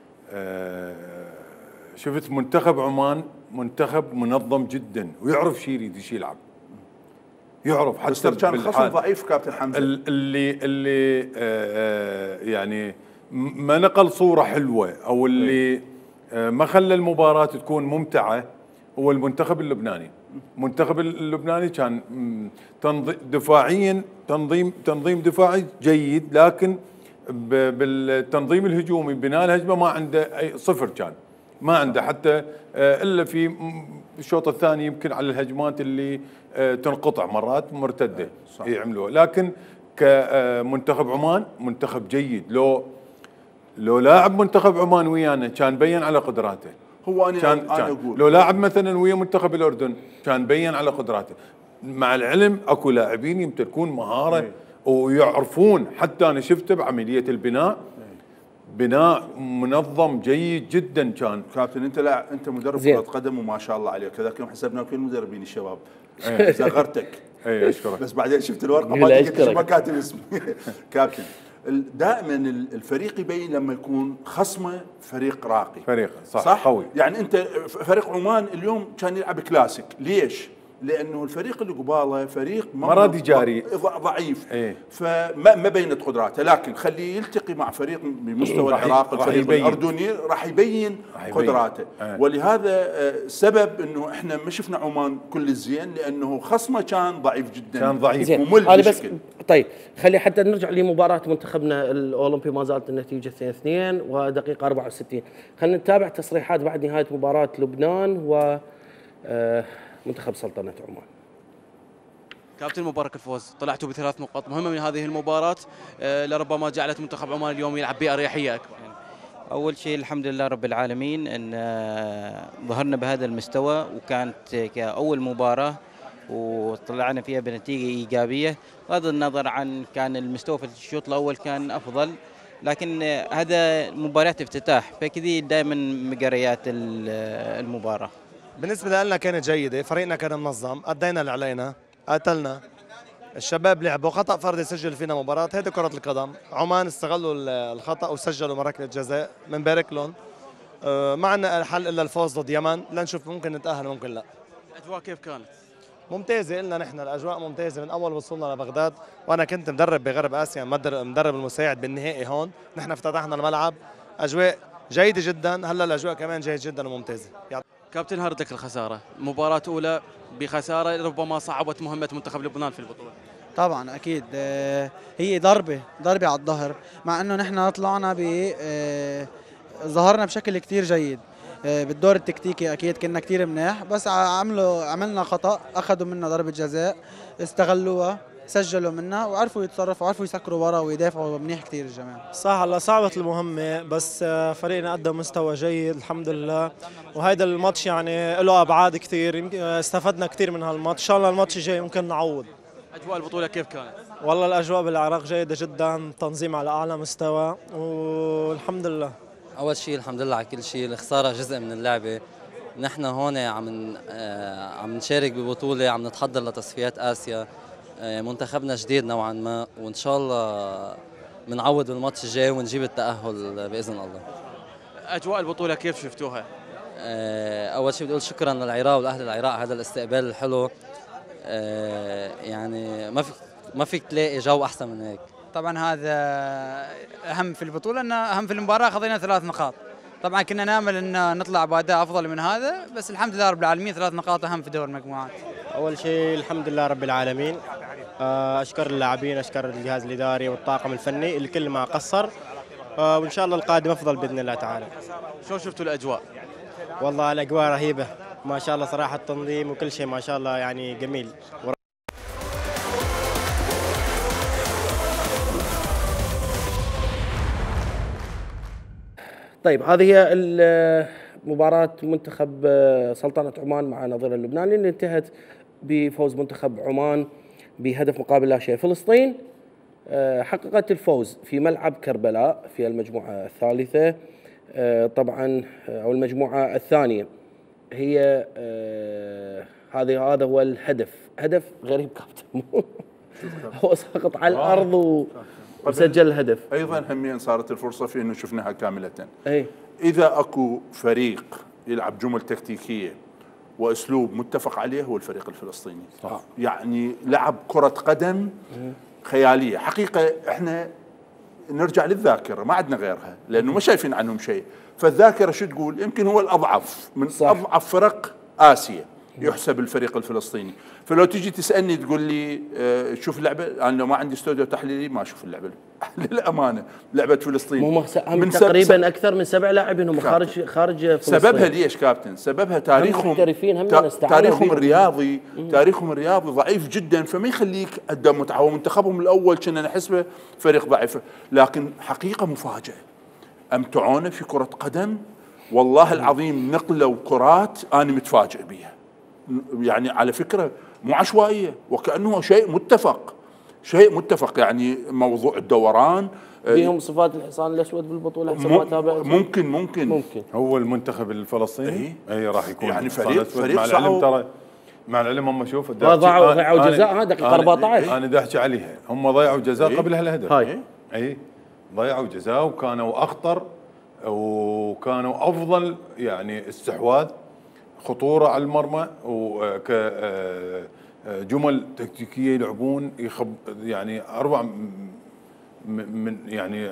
C: شفت منتخب عمان منتخب منظم جدا ويعرف شو يريد ايش يلعب، يعرف حتى
B: بس كان خصم ضعيف كابتن حمزه
C: اللي يعني ما نقل صوره حلوه او اللي ما خلى المباراه تكون ممتعه هو المنتخب اللبناني. المنتخب اللبناني كان دفاعيا تنظيم دفاعي جيد، لكن بالتنظيم الهجومي بناء الهجمه ما عنده اي صفر، كان ما عنده حتى الا في الشوط الثاني يمكن على الهجمات اللي تنقطع مرات مرتده يعملوها. لكن كمنتخب عمان منتخب جيد، لو لاعب منتخب عمان ويانا كان بين على قدراته.
B: هو انا اقول
C: لو لاعب مثلا ويا منتخب الاردن كان بين على قدراته. مع العلم اكو لاعبين يمتلكون مهاره ويعرفون، حتى انا شفته بعمليه البناء، بناء منظم جيد جدا كان.
B: كابتن انت مدرب كره قدم وما شاء الله عليك، كذا كم حسبنا كل مدربين الشباب زغرتك.
C: اي اشكرك.
B: بس بعدين شفت الورقه ما كاتب اسمي. كابتن دائما الفريق يبين لما يكون خصمه فريق راقي،
C: فريق صح قوي.
B: يعني انت فريق عمان اليوم كان يلعب كلاسيك، ليش؟ لانه الفريق اللي قباله فريق
C: مرادي جاري
B: ضعيف، فما بينت قدراته، لكن خليه يلتقي مع فريق بمستوى العراق الفريق الاردني راح يبين قدراته. ولهذا سبب انه احنا ما شفنا عمان كل الزين، لانه خصمه كان ضعيف جدا،
C: كان ضعيف
B: ممل بشكل.
A: طيب خلي حتى نرجع لمباراه منتخبنا الاولمبي، ما زالت النتيجه 2-2 ودقيقه 64. خلينا نتابع تصريحات بعد نهايه مباراه لبنان و منتخب سلطنة عمان.
D: كابتن مبارك الفوز، طلعتوا ب3 نقاط مهمة من هذه المباراة لربما جعلت منتخب عمان اليوم يلعب بأريحية أكبر.
E: أول شيء الحمد لله رب العالمين أن ظهرنا بهذا المستوى، وكانت كأول مباراة وطلعنا فيها بنتيجة إيجابية، بغض النظر عن كان المستوى في الشوط الأول كان أفضل، لكن هذا مباراة افتتاح، فكذي دائما مقريات المباراة.
F: بالنسبة لنا كانت جيدة، فريقنا كان منظم، أدينا اللي علينا، قاتلنا، الشباب لعبوا، خطأ فردي سجل فينا مباراة، هيدي كرة القدم، عمان استغلوا الخطأ وسجلوا ركلة جزاء، بنبارك لهم. ما عندنا حل إلا الفوز ضد يمن، لنشوف ممكن نتأهل ممكن لا.
D: الأجواء كيف كانت؟
F: ممتازة، قلنا نحن الأجواء ممتازة من أول وصولنا لبغداد، وأنا كنت مدرب بغرب آسيا، مدرب المساعد بالنهائي هون، نحن افتتحنا الملعب، أجواء جيدة جدا، هلا الأجواء كمان جيدة جدا وممتازة.
D: كابتن هاردك الخسارة، مباراة أولى بخسارة ربما صعبت مهمة منتخب لبنان في البطولة.
G: طبعا أكيد، هي ضربة على الظهر، مع أنه نحن طلعنا ظهرنا بشكل كتير جيد بالدور التكتيكي، أكيد كنا كتير منيح، بس عملنا خطأ، أخذوا منا ضربة جزاء، استغلوها، سجلوا منا وعرفوا يتصرفوا، عرفوا يسكروا ورا ويدافعوا منيح كثير الجماعه.
H: صح، هلا صعبت المهمه، بس فريقنا قدم مستوى جيد الحمد لله، وهيدا الماتش يعني له ابعاد كثير، استفدنا كثير من هالماتش، ان شاء الله الماتش الجاي ممكن نعوض.
D: اجواء البطوله كيف كانت؟
H: والله الاجواء بالعراق جيده جدا، تنظيم على اعلى مستوى والحمد لله.
I: اول شيء الحمد لله على كل شيء، الخساره جزء من اللعبه، نحن هون عم نشارك ببطوله، عم نتحضر لتصفيات اسيا، منتخبنا جديد نوعا ما، وان شاء الله بنعوض الماتش الجاي ونجيب التاهل باذن الله.
D: اجواء البطوله كيف شفتوها؟
I: اول شيء بدي اقول شكرا للعراق والاهل العراق، هذا الاستقبال الحلو، يعني ما فيك تلاقي جو احسن من هيك.
G: طبعا هذا اهم في البطوله، ان اهم في المباراه خذينا 3 نقاط، طبعا كنا نامل ان نطلع باداء افضل من هذا، بس الحمد لله رب العالمين 3 نقاط اهم في دور المجموعات.
J: اول شيء الحمد لله رب العالمين، اشكر اللاعبين، اشكر الجهاز الاداري والطاقم الفني الكل ما قصر، وان شاء الله القادم افضل باذن الله تعالى.
D: شو شفتوا الاجواء؟
J: والله الاجواء رهيبه ما شاء الله صراحه، التنظيم وكل شيء ما شاء الله يعني جميل.
A: طيب هذه هي مباراة منتخب سلطنة عمان مع نظيره اللبناني اللي انتهت بفوز منتخب عمان بهدف مقابل لا شيء. فلسطين حققت الفوز في ملعب كربلاء في المجموعة الثالثة، طبعا أو المجموعة الثانية. هي هذا هو الهدف، هدف غريب كابتن هو ساقط على الأرض وسجل الهدف.
B: أيضا همين صارت الفرصة في أنه شفناها كاملة.
A: أي
B: إذا أكو فريق يلعب جمل تكتيكية وأسلوب متفق عليه هو الفريق الفلسطيني.
A: صح.
B: يعني لعب كرة قدم خيالية حقيقة. إحنا نرجع للذاكرة، ما عندنا غيرها لأنه ما شايفين عنهم شيء، فالذاكرة شو تقول؟ يمكن هو الأضعف من صح. أضعف فرق آسيا يحسب الفريق الفلسطيني. فلو تيجي تسألني تقول لي شوف اللعبة، أنا لو ما عندي استوديو تحليلي ما أشوف اللعبة للأمانة. لعبة فلسطين
A: من تقريبا أكثر من 7 لاعبين هم خارج فلسطين.
B: سببها ليش كابتن؟ سببها تاريخهم الرياضي، تاريخهم الرياضي ضعيف جدا، فما يخليك قدام متعة. منتخبهم الأول كنا نحسبه فريق ضعيف، لكن حقيقة مفاجأة أمتعونا في كرة قدم والله العظيم، نقلوا كرات أنا متفاجئ بيها. يعني على فكرة مو عشوائية، وكأنه شيء متفق يعني موضوع الدوران
A: فيهم صفات الحصان الأسود بالبطولة.
B: ممكن
C: هو المنتخب الفلسطيني اي راح يكون
B: يعني فريق
C: مع العلم، ترى مع العلم هم شوف
A: ضيعوا جزاء دقيقة 14
C: انا داحكي عليها، هم ضيعوا جزاء قبل هالهدف. اي ضيعوا جزاء وكانوا اخطر وكانوا افضل يعني استحواذ، خطوره على المرمى وكجمل تكتيكيه يلعبون يعني اربع من يعني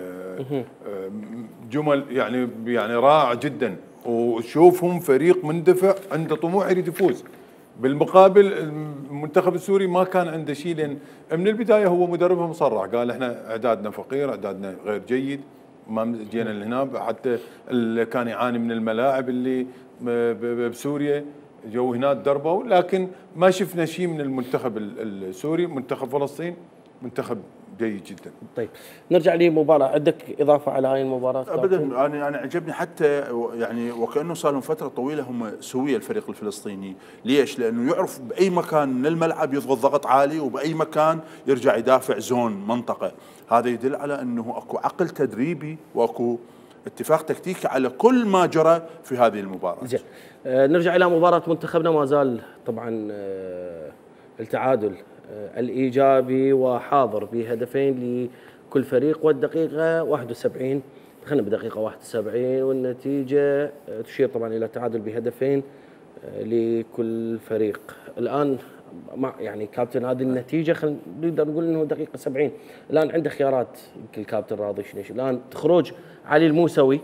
C: جمل يعني رائع جدا، وشوفهم فريق مندفع عنده طموح يريد يفوز. بالمقابل المنتخب السوري ما كان عنده شيء، لان من البدايه هو مدربهم صرح قال احنا اعدادنا فقير، اعدادنا غير جيد، ما جينا لهنا. حتى اللي كان يعاني من الملاعب اللي بسوريا جو هنا دربوا، لكن ما شفنا شيء من المنتخب السوري. منتخب فلسطين منتخب جيد جدا.
A: طيب نرجع لمباراة، عندك اضافه على هاي المباراة؟
B: ابدا، انا عجبني حتى يعني وكانه صار لهم فتره طويله هم سويه الفريق الفلسطيني. ليش؟ لانه يعرف باي مكان من الملعب يضغط ضغط عالي، وباي مكان يرجع يدافع زون منطقه. هذا يدل على انه اكو عقل تدريبي واكو اتفاق تكتيكي على كل ما جرى في هذه المباراه.
A: زين، نرجع الى مباراه منتخبنا. ما زال طبعا التعادل الايجابي وحاضر بهدفين لكل فريق، والدقيقه 71 دخلنا بدقيقه 71 والنتيجه تشير طبعا الى تعادل بهدفين لكل فريق. الان يعني كابتن هذه النتيجه خلينا نقدر نقول انه دقيقه 70. الان عنده خيارات يمكن الكابتن راضي شنيش، الان خروج علي الموسوي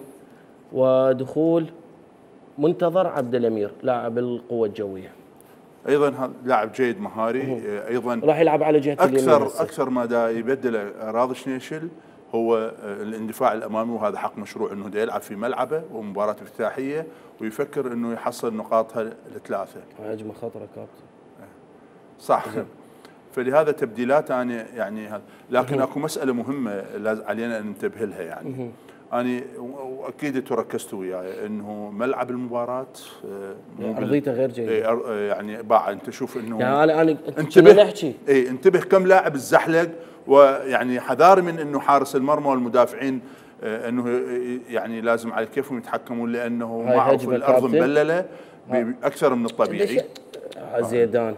A: ودخول منتظر عبد الامير لاعب القوه الجويه.
B: ايضا لاعب جيد مهاري، ايضا
A: راح يلعب على جهه اليمين.
B: اكثر ما دا يبدل راضي شنيشل هو الاندفاع الامامي، وهذا حق مشروع انه دا يلعب في ملعبه ومباراه افتتاحيه ويفكر انه يحصل نقاطها الثلاثه.
A: هجمه خطره كابتن.
B: صح. فلهذا تبديلات انا يعني هذا، لكن اكو مساله مهمه لازم علينا ان ننتبه لها. يعني أنا واكيد انتم ركزتوا وياي انه ملعب المباراه
A: ارضيته غير جيده.
B: يعني باع انت شوف انه
A: يعني انا
B: انتبه نحكي انتبه كم لاعب الزحلق، ويعني حذار من انه حارس المرمى والمدافعين انه يعني لازم على كيفهم يتحكمون، لانه معروف الارض مبلله اكثر من الطبيعي.
A: زيدان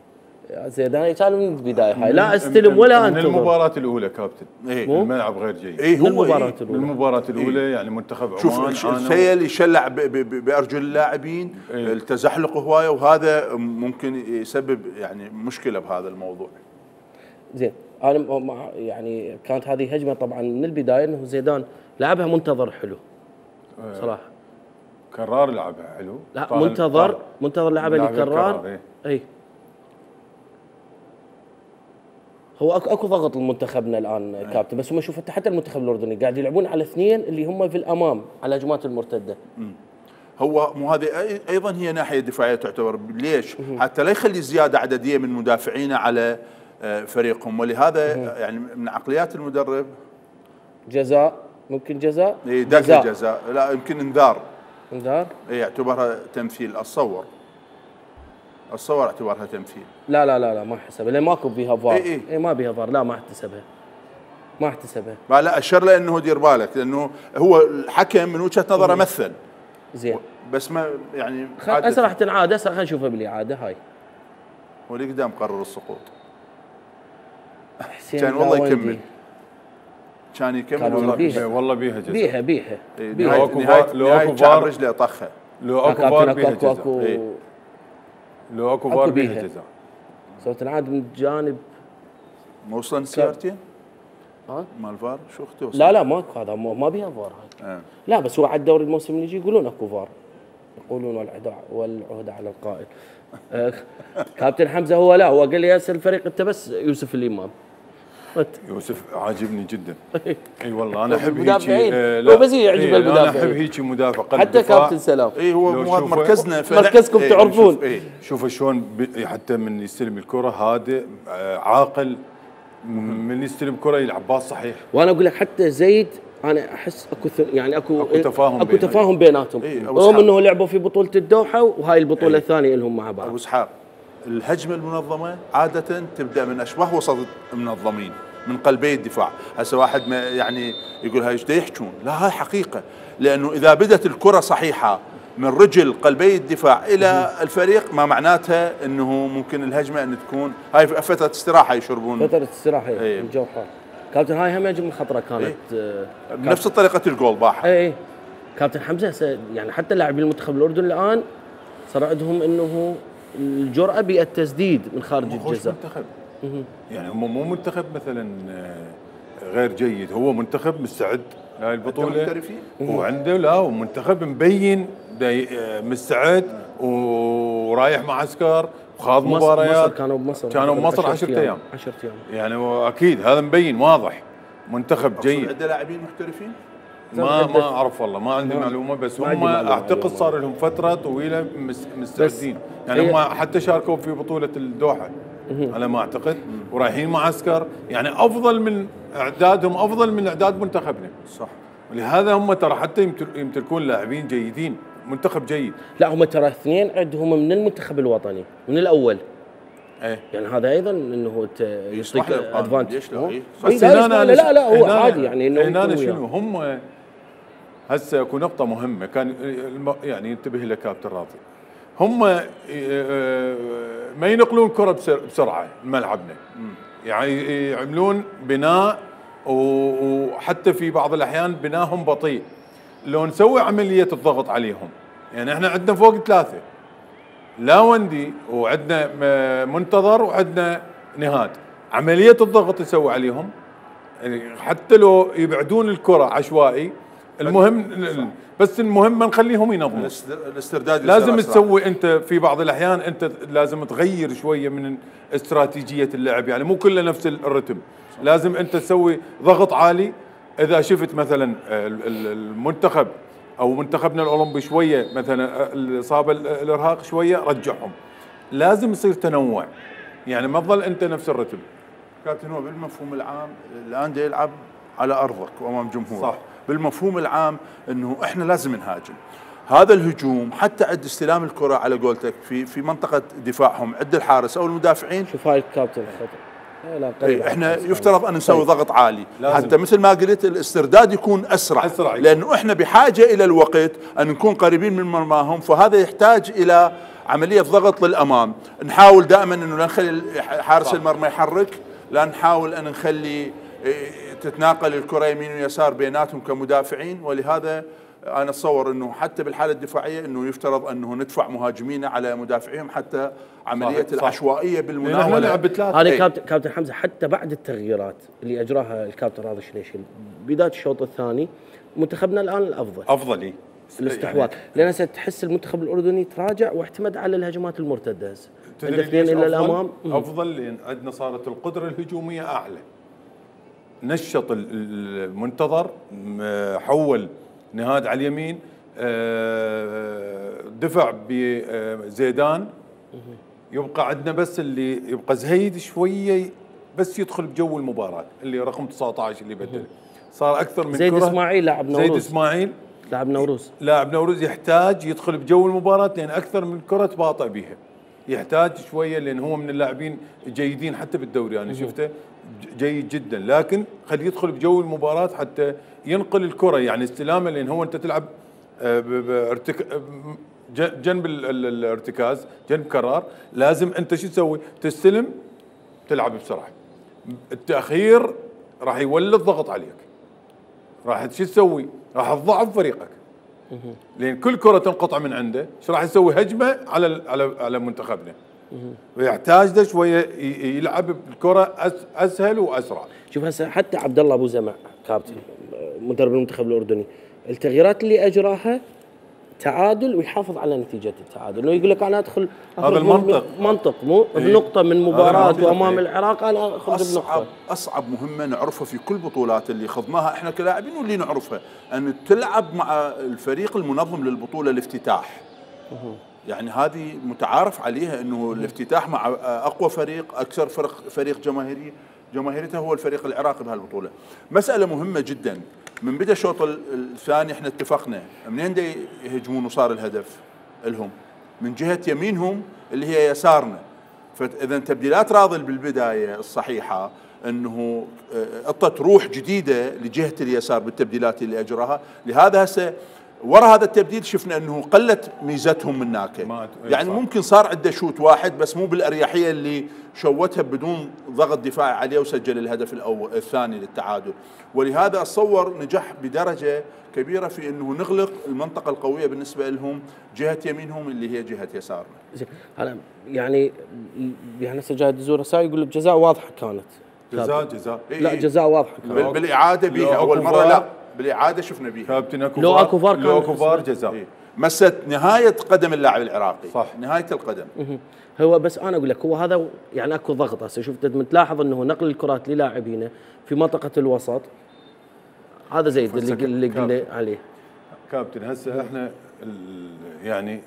A: كان من البدايه هاي لا استلم ولا انتظر.
C: من المباراه الاولى كابتن الملعب غير جيد.
B: هو
C: المباراه الاولى يعني منتخب عمان
B: شوف الخيل يشلع بارجل اللاعبين، التزحلق هوايه، وهذا ممكن يسبب يعني مشكله بهذا الموضوع.
A: زين، انا يعني كانت هذه هجمه طبعا من البدايه انه زيدان لعبها منتظر حلو صراحه.
C: كرار لعبها حلو.
A: لا منتظر لعبها لكرار. اي هو اكو ضغط لمنتخبنا الان كابتن، بس هم شوف حتى المنتخب الاردني قاعد يلعبون على اثنين اللي هم في الامام على الهجمات المرتده.
B: هو مو هذه ايضا هي ناحيه دفاعيه تعتبر. ليش؟ حتى لا يخلي زياده عدديه من مدافعينه على فريقهم، ولهذا يعني من عقليات المدرب
A: جزاء، ممكن جزاء.
B: دقه جزاء، لا يمكن انذار. يعتبرها تمثيل. اتصور اعتبرها تمثيل.
A: لا ما احتسبها لان ماكو بيها فار. ما بيها فار. لا ما احتسبها.
B: لا اشر له انه دير بالك، لانه هو الحكم من وجهه نظره مثل.
A: زين
B: بس ما يعني
A: هسه راح تنعاد. هسه خلينا نشوفها بالاعاده هاي.
B: واللي قدام قرر السقوط.
A: كان والله يكمل.
B: كان يكمل
C: والله بيها جزاء.
A: بيها
B: لو اكو فار رجله طخه.
C: لو اكو فار بيها جزاء. لو اكو فار بيها جزاء.
A: سو تنعاد من جانب
B: موصلا سيارتين. مال فار شو اختي؟
A: لا ماكو، هذا ما بيها فار هاي. لا بس هو على الدوري الموسم اللي يجي يقولون اكو فار، يقولون والعهده على القائل. كابتن حمزه هو قال لي اسال الفريق انت بس يوسف الامام.
C: يوسف عاجبني جدا. اي والله انا احب
A: هيك. هو بس يعجب المدافعين.
C: انا احب هيك مدافع قلب
A: حتى كابتن سلام.
B: هو مو مركزنا،
A: مركزكم تعرفون.
C: شوفوا شلون حتى من يستلم الكره هادئ عاقل، من يستلم كره يلعب باص صحيح.
A: وانا اقول لك حتى زيد انا احس اكو تفاهم بيناتهم، رغم انه لعبوا في بطوله الدوحه وهاي البطوله الثانيه لهم مع بعض.
B: ابو اسحاق، الهجمه المنظمه عاده تبدا من اشباه وسط منظمين من قلبي الدفاع. هسه واحد ما يعني يقول هاي ايش يحجون؟ لا هاي حقيقه، لانه اذا بدت الكره صحيحه من رجل قلبي الدفاع الى الفريق ما معناتها انه ممكن الهجمه ان تكون هاي فتره استراحه يشربون.
A: فتره استراحه الجو حار. كابتن هاي هم هجمه خطره كانت
B: بنفس طريقه الجول باحه.
A: كابتن حمزه يعني حتى لاعبين المنتخب الاردني الان صار عندهم انه الجرأة بالتسديد من خارج الجزاء.
C: منتخب يعني هم مو منتخب مثلا غير جيد، هو منتخب مستعد لهاي البطولة وعنده لا ومنتخب مبين مستعد ورايح معسكر وخاض مباريات.
A: كانوا
C: بمصر 10 أيام
A: 10 ايام
C: يعني اكيد هذا مبين واضح منتخب جيد.
B: عنده لاعبين محترفين؟
C: ما اعرف والله، ما عندي معلومه، بس هم اعتقد صار لهم فتره طويله مستعدين، يعني هم حتى شاركوا في بطوله الدوحه على ما اعتقد ورايحين معسكر، يعني افضل من اعدادهم، افضل من اعداد منتخبنا.
B: صح.
C: ولهذا هم ترى حتى يمتلكون لاعبين جيدين، منتخب جيد.
A: لا هم ترى اثنين عندهم من المنتخب الوطني من الاول. يعني هذا ايضا انه يعطيك ادفانتج.
C: بس
A: لا هو عادي يعني انه
C: هنا شنو هم هسه اكو نقطه مهمه كان يعني ينتبه لها كابتن راضي. هم ما ينقلون كره بسرعه ملعبنا، يعني يعملون بناء وحتى في بعض الاحيان بناهم بطيء. لو نسوي عمليه الضغط عليهم، يعني احنا عندنا فوق 3، لا وندي وعندنا منتظر وعندنا نهاد، عمليه الضغط نسوي عليهم يعني حتى لو يبعدون الكره عشوائي، المهم بس المهم ما نخليهم ينظموا
B: الاسترداد.
C: لازم تسوي انت في بعض الاحيان انت لازم تغير شويه من استراتيجيه اللعب، يعني مو كله نفس الرتم، لازم انت تسوي ضغط عالي. اذا شفت مثلا المنتخب او منتخبنا الاولمبي شويه مثلا اصابه الارهاق شويه رجعهم، لازم يصير تنوع، يعني ما تظل انت نفس الرتم.
B: كابتن هو بالمفهوم العام الان دا يلعب على ارضك وامام جمهورك،
C: صح.
B: بالمفهوم العام انه احنا لازم نهاجم. هذا الهجوم حتى عند استلام الكره على قولتك في منطقه دفاعهم عند الحارس او المدافعين.
A: شوف هاي الكابتن
B: احنا يفترض ان نسوي ضغط عالي حتى مثل ما قلت الاسترداد يكون اسرع لانه احنا بحاجه الى الوقت ان نكون قريبين من مرماهم، فهذا يحتاج الى عمليه ضغط للامام. نحاول دائما انه لا نخلي حارس المرمى يحرك، لا نحاول ان نخلي تتناقل الكره يمين ويسار بيناتهم كمدافعين. ولهذا انا اتصور انه حتى بالحاله الدفاعيه انه يفترض انه ندفع مهاجمين على مدافعيهم حتى عمليه صح. العشوائيه بالمناوله.
A: هذه كابتن حمزه حتى بعد التغييرات اللي اجراها الكابتن راضي شنيشل بدايه الشوط الثاني، منتخبنا الان الافضل
C: افضل
A: الاستحواذ يعني لان تحس المنتخب الاردني تراجع واعتمد على الهجمات المرتده. عنده اثنين الى الامام
C: افضل لان عندنا صارت القدره الهجوميه اعلى، نشط المنتظر، حول نهاد على اليمين، دفع بزيدان، يبقى عندنا بس اللي يبقى زهيد شويه بس يدخل بجو المباراه اللي رقم 19 اللي بدل صار اكثر من
A: زيد اسماعيل لاعب نوروز،
C: زيد اسماعيل
A: لاعب نوروز
C: يحتاج يدخل بجو المباراه لان اكثر من كره تباطئ بها، يحتاج شويه لان هو من اللاعبين الجيدين حتى بالدوري انا شفته جيد جدا، لكن خليه يدخل بجو المباراه حتى ينقل الكره، يعني استلامه لان هو انت تلعب جنب الارتكاز جنب كرار، لازم انت شو تسوي؟ تستلم تلعب بسرعه. التاخير راح يولد ضغط عليك، راح شو تسوي؟ راح تضعف فريقك لان كل كره تنقطع من عنده، ايش راح يسوي؟ هجمه على منتخبنا، ويحتاج ده شويه يلعب الكره اسهل واسرع.
A: شوف هسه حتى عبد الله ابو زمع كابتن مدرب المنتخب الاردني، التغييرات اللي اجراها تعادل ويحافظ على نتيجه التعادل، انه يقول لك انا ادخل
C: هذا
A: المنطق مو بنقطه من مباراه وامام العراق انا اخذ بنقطه.
B: اصعب مهمه نعرفها في كل بطولات اللي خضناها احنا كلاعبين واللي نعرفها ان تلعب مع الفريق المنظم للبطوله الافتتاح. يعني هذه متعارف عليها انه الافتتاح مع اقوى فريق، اكثر فريق جماهيرته هو الفريق العراقي بهالبطوله. مساله مهمه جدا. من بدا الشوط الثاني احنا اتفقنا منين دا يهجمون وصار الهدف لهم من جهه يمينهم اللي هي يسارنا. فاذا تبديلات راضي بالبدايه الصحيحه انه اعطت روح جديده لجهه اليسار بالتبديلات اللي اجراها. لهذا هسه ورا هذا التبديل شفنا انه قلت ميزتهم من هناك، يعني ممكن صار عنده شوت واحد بس مو بالاريحيه اللي شوتها بدون ضغط دفاعي عليه وسجل الهدف الثاني للتعادل، ولهذا اتصور نجح بدرجه كبيره في انه نغلق المنطقه القويه بالنسبه لهم جهه يمينهم اللي هي جهه يسارنا.
A: زين انا يعني هسه جاي ادز رسائل يقول الجزاء واضحه كانت.
C: جزاء
A: لا جزاء واضحه كانت.
B: بالاعاده بيها اول مره لا بالاعاده شفنا بيها.
C: كابتن
A: لو اكو فار
C: لو اكو فار جزاء.
B: مست نهايه قدم اللاعب العراقي. صح نهايه القدم.
A: هو بس انا اقول لك هو هذا يعني اكو ضغط هسه شفت تلاحظ انه نقل الكرات للاعبينه في منطقه الوسط هذا زيد اللي قلنا عليه.
C: كابتن هسه احنا يعني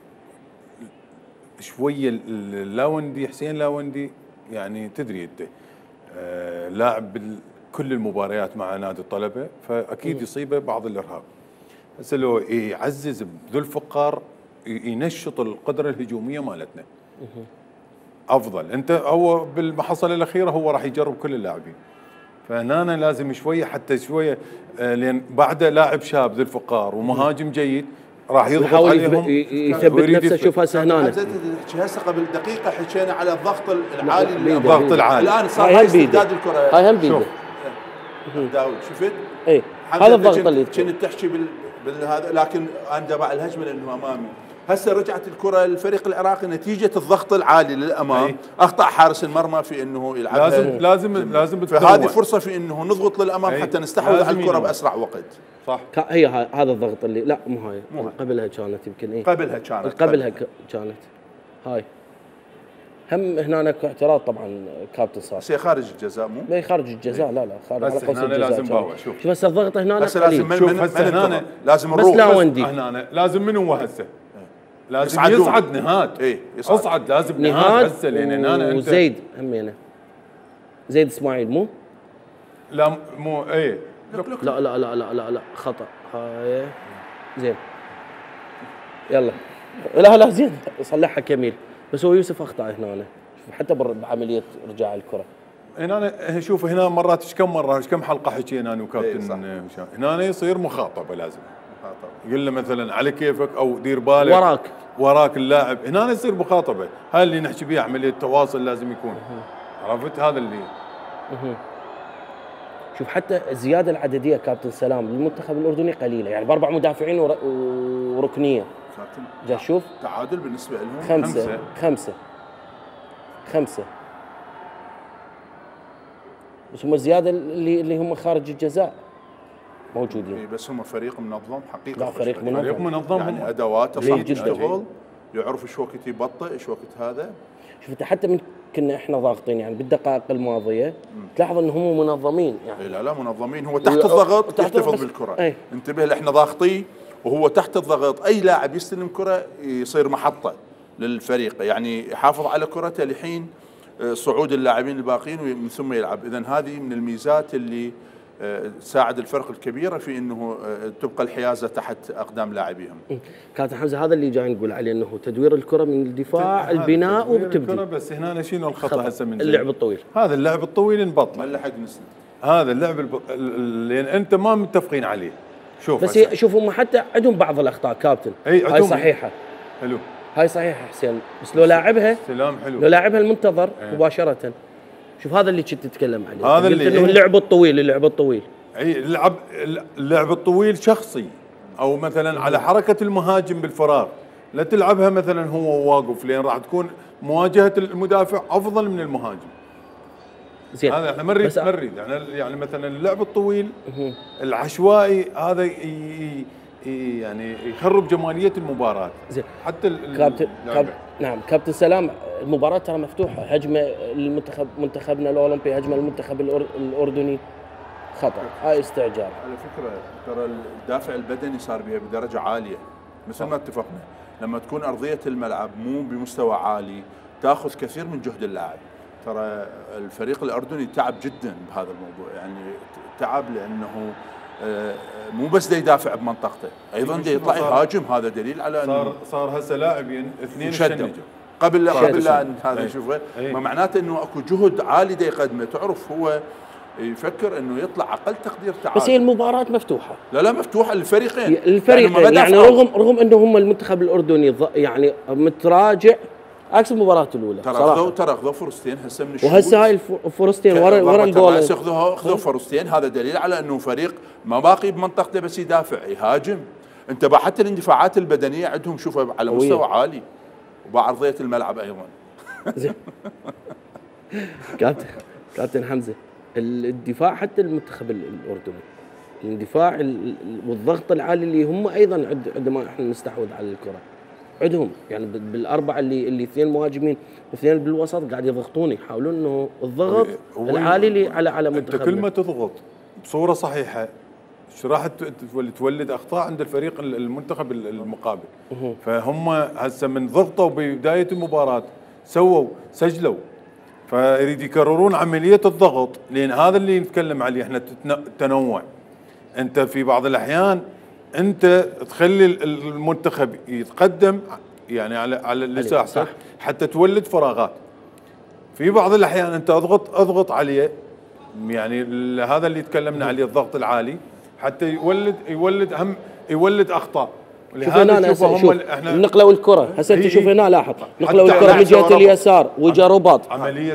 C: شويه اللاوندي حسين لاوندي يعني تدري انت لاعب كل المباريات مع نادي الطلبه فاكيد يصيبه بعض الارهاب. هسه لو يعزز بذو الفقار ينشط القدره الهجوميه مالتنا افضل. انت هو بالمحصله الاخيره هو راح يجرب كل اللاعبين فهنا لازم شويه حتى شويه لان بعده لاعب شاب ذو الفقار ومهاجم جيد راح يضغط عليهم
A: يثبت نفسه. شوف هسه هنا
B: هسه قبل دقيقه حكينا على الضغط العالي
C: الضغط العالي
B: الان صار استعداد الكره
A: هاي هم بيده
B: داود شفت؟
A: اي هذا الضغط اللي
B: كنت تحكي بالهذا لكن انا دفع الهجمه لانه امامي. هسه رجعت الكره للفريق العراقي نتيجه الضغط العالي للامام اخطا حارس المرمى في انه يلعبها
C: لازم
B: فهذه فرصه في انه نضغط للامام حتى نستحوذ على الكره باسرع وقت.
C: صح
A: هي هذا الضغط اللي لا مو هاي قبلها كانت يمكن قبلها كانت هاي هم هنا اكو اعتراض طبعا كابتن صار
B: بس خارج الجزاء مو؟
A: ما خارج الجزاء لا خارج
C: بس هنا لازم باوع شوف
A: بس الضغط هنا
B: لازم شوف هسه هنا لازم نروح
A: بس لا وندي
C: هنا لازم منو هسه لازم يصعد نهاد اصعد لازم نهاد هسه لان هنا انت
A: وزيد همينه زيد اسماعيل مو؟
C: لا مو
A: لا خطا هاي زين يلا لا زين صلحها كميل بس هو يوسف اخطا هنا حتى بعمليه رجاع الكره.
C: هنا شوف هنا مرات ايش كم حلقه حكينا انا وكابتن هنا يصير مخاطبه لازم يقول له مثلا على كيفك او دير بالك وراك اللاعب هنا يصير مخاطبه. هاي اللي نحكي بيها عمليه تواصل لازم يكون عرفت هذا اللي
A: شوف حتى الزياده العدديه كابتن سلام للمنتخب الاردني قليله يعني باربع مدافعين وركنيه جا شوف
B: تعادل بالنسبه لهم
A: خمسة بس هم الزياده اللي هم خارج الجزاء موجودين
B: بس هم فريق منظم حقيقه.
A: لا فريق منظم
B: يعني ادواته صح تشتغل يعرف ايش وقت يبطئ ايش وقت هذا.
A: شفت حتى من كنا احنا ضاغطين يعني بالدقائق الماضيه تلاحظ ان هم منظمين يعني
B: لا منظمين. هو تحت الضغط يحتفظ بالكره. انتبه احنا ضاغطين وهو تحت الضغط اي لاعب يستلم كره يصير محطه للفريق يعني يحافظ على كرته لحين صعود اللاعبين الباقيين ومن ثم يلعب. اذا هذه من الميزات اللي تساعد الفرق الكبيره في انه تبقى الحيازه تحت اقدام لاعبيهم.
A: كابتن حمزه هذا اللي جاي نقول عليه انه تدوير الكره من الدفاع البناء وبتبدي
C: بس هنا شنو الخطا هسه من
A: اللعب الطويل.
C: هذا اللعب الطويل نبطل
B: ما لحق نسند
C: هذا اللعب لان انت ما متفقين عليه. شوف
A: بس شوف هم حتى عندهم بعض الاخطاء كابتن هاي صحيحه
C: حلو
A: هاي صحيحه حسين بس لو لاعبها
C: سلام حلو
A: لو لاعبها المنتظر مباشره شوف هذا اللي كنت تتكلم عليه
C: هذا اللي
A: انه اللعب الطويل
C: اي اللعب الطويل شخصي او مثلا على حركه المهاجم بالفراغ لا تلعبها مثلا هو واقف لين راح تكون مواجهه المدافع افضل من المهاجم.
A: زين
C: هذا احنا نريد يعني مثلا اللعب الطويل العشوائي هذا يعني يخرب جماليه المباراه.
A: زين
C: حتى
A: نعم كابتن سلام المباراه ترى مفتوحه هجمه منتخبنا الاولمبي هجمه المنتخب الاردني خطا هاي استعجال.
B: على فكره ترى الدافع البدني صار بها بدرجه عاليه مثل ما اتفقنا لما تكون ارضيه الملعب مو بمستوى عالي تاخذ كثير من جهد اللاعب. ترى الفريق الاردني تعب جدا بهذا الموضوع يعني تعب لانه مو بس دا يدافع بمنطقته ايضا دا يطلع يهاجم. هذا دليل على انه
C: صار هسه لاعبين اثنين
B: شدوا قبل لا هذا نشوفه ما معناته انه اكو جهد عالي دا يقدمه. تعرف هو يفكر انه يطلع اقل تقدير تعادل.
A: بس هي المباراة مفتوحة.
B: لا مفتوحة للفريقين.
A: يعني رغم انه هم المنتخب الاردني يعني متراجع عكس المباراة الأولى.
B: ترى اخذوا فرصتين هسه من
A: الشوط، وهسه هاي الفرصتين ورا الجول
B: اخذوا فرصتين. هذا دليل على انه فريق ما باقي بمنطقته بس يدافع يهاجم. انتبه حتى الاندفاعات البدنية عندهم شوفها على مستوى عالي، وبعرضية الملعب ايضا.
A: كابتن حمزة، الدفاع حتى المنتخب الأردني، الاندفاع والضغط العالي اللي هم ايضا عندما احنا نستحوذ على الكرة عندهم، يعني بالاربعه اللي اثنين مهاجمين واثنين بالوسط قاعد يضغطون، يحاولون انه الضغط العالي اللي على منتخبنا.
C: انت كل ما تضغط بصوره صحيحه ايش راح تولد اخطاء عند الفريق المنتخب المقابل. فهم هسه من ضغطوا ببدايه المباراه سجلوا، فيريد يكررون عمليه الضغط، لان هذا اللي نتكلم عليه احنا التنوع. انت في بعض الاحيان انت تخلي المنتخب يتقدم يعني على لساحته حتى تولد فراغات. في بعض الاحيان انت اضغط عليه، يعني هذا اللي تكلمنا عليه الضغط العالي حتى يولد اخطاء.
A: شوف هنا احنا نقلوا الكره هسه انت شوف هنا لاحظ نقلوا الكره من جهه اليسار وجا رباط.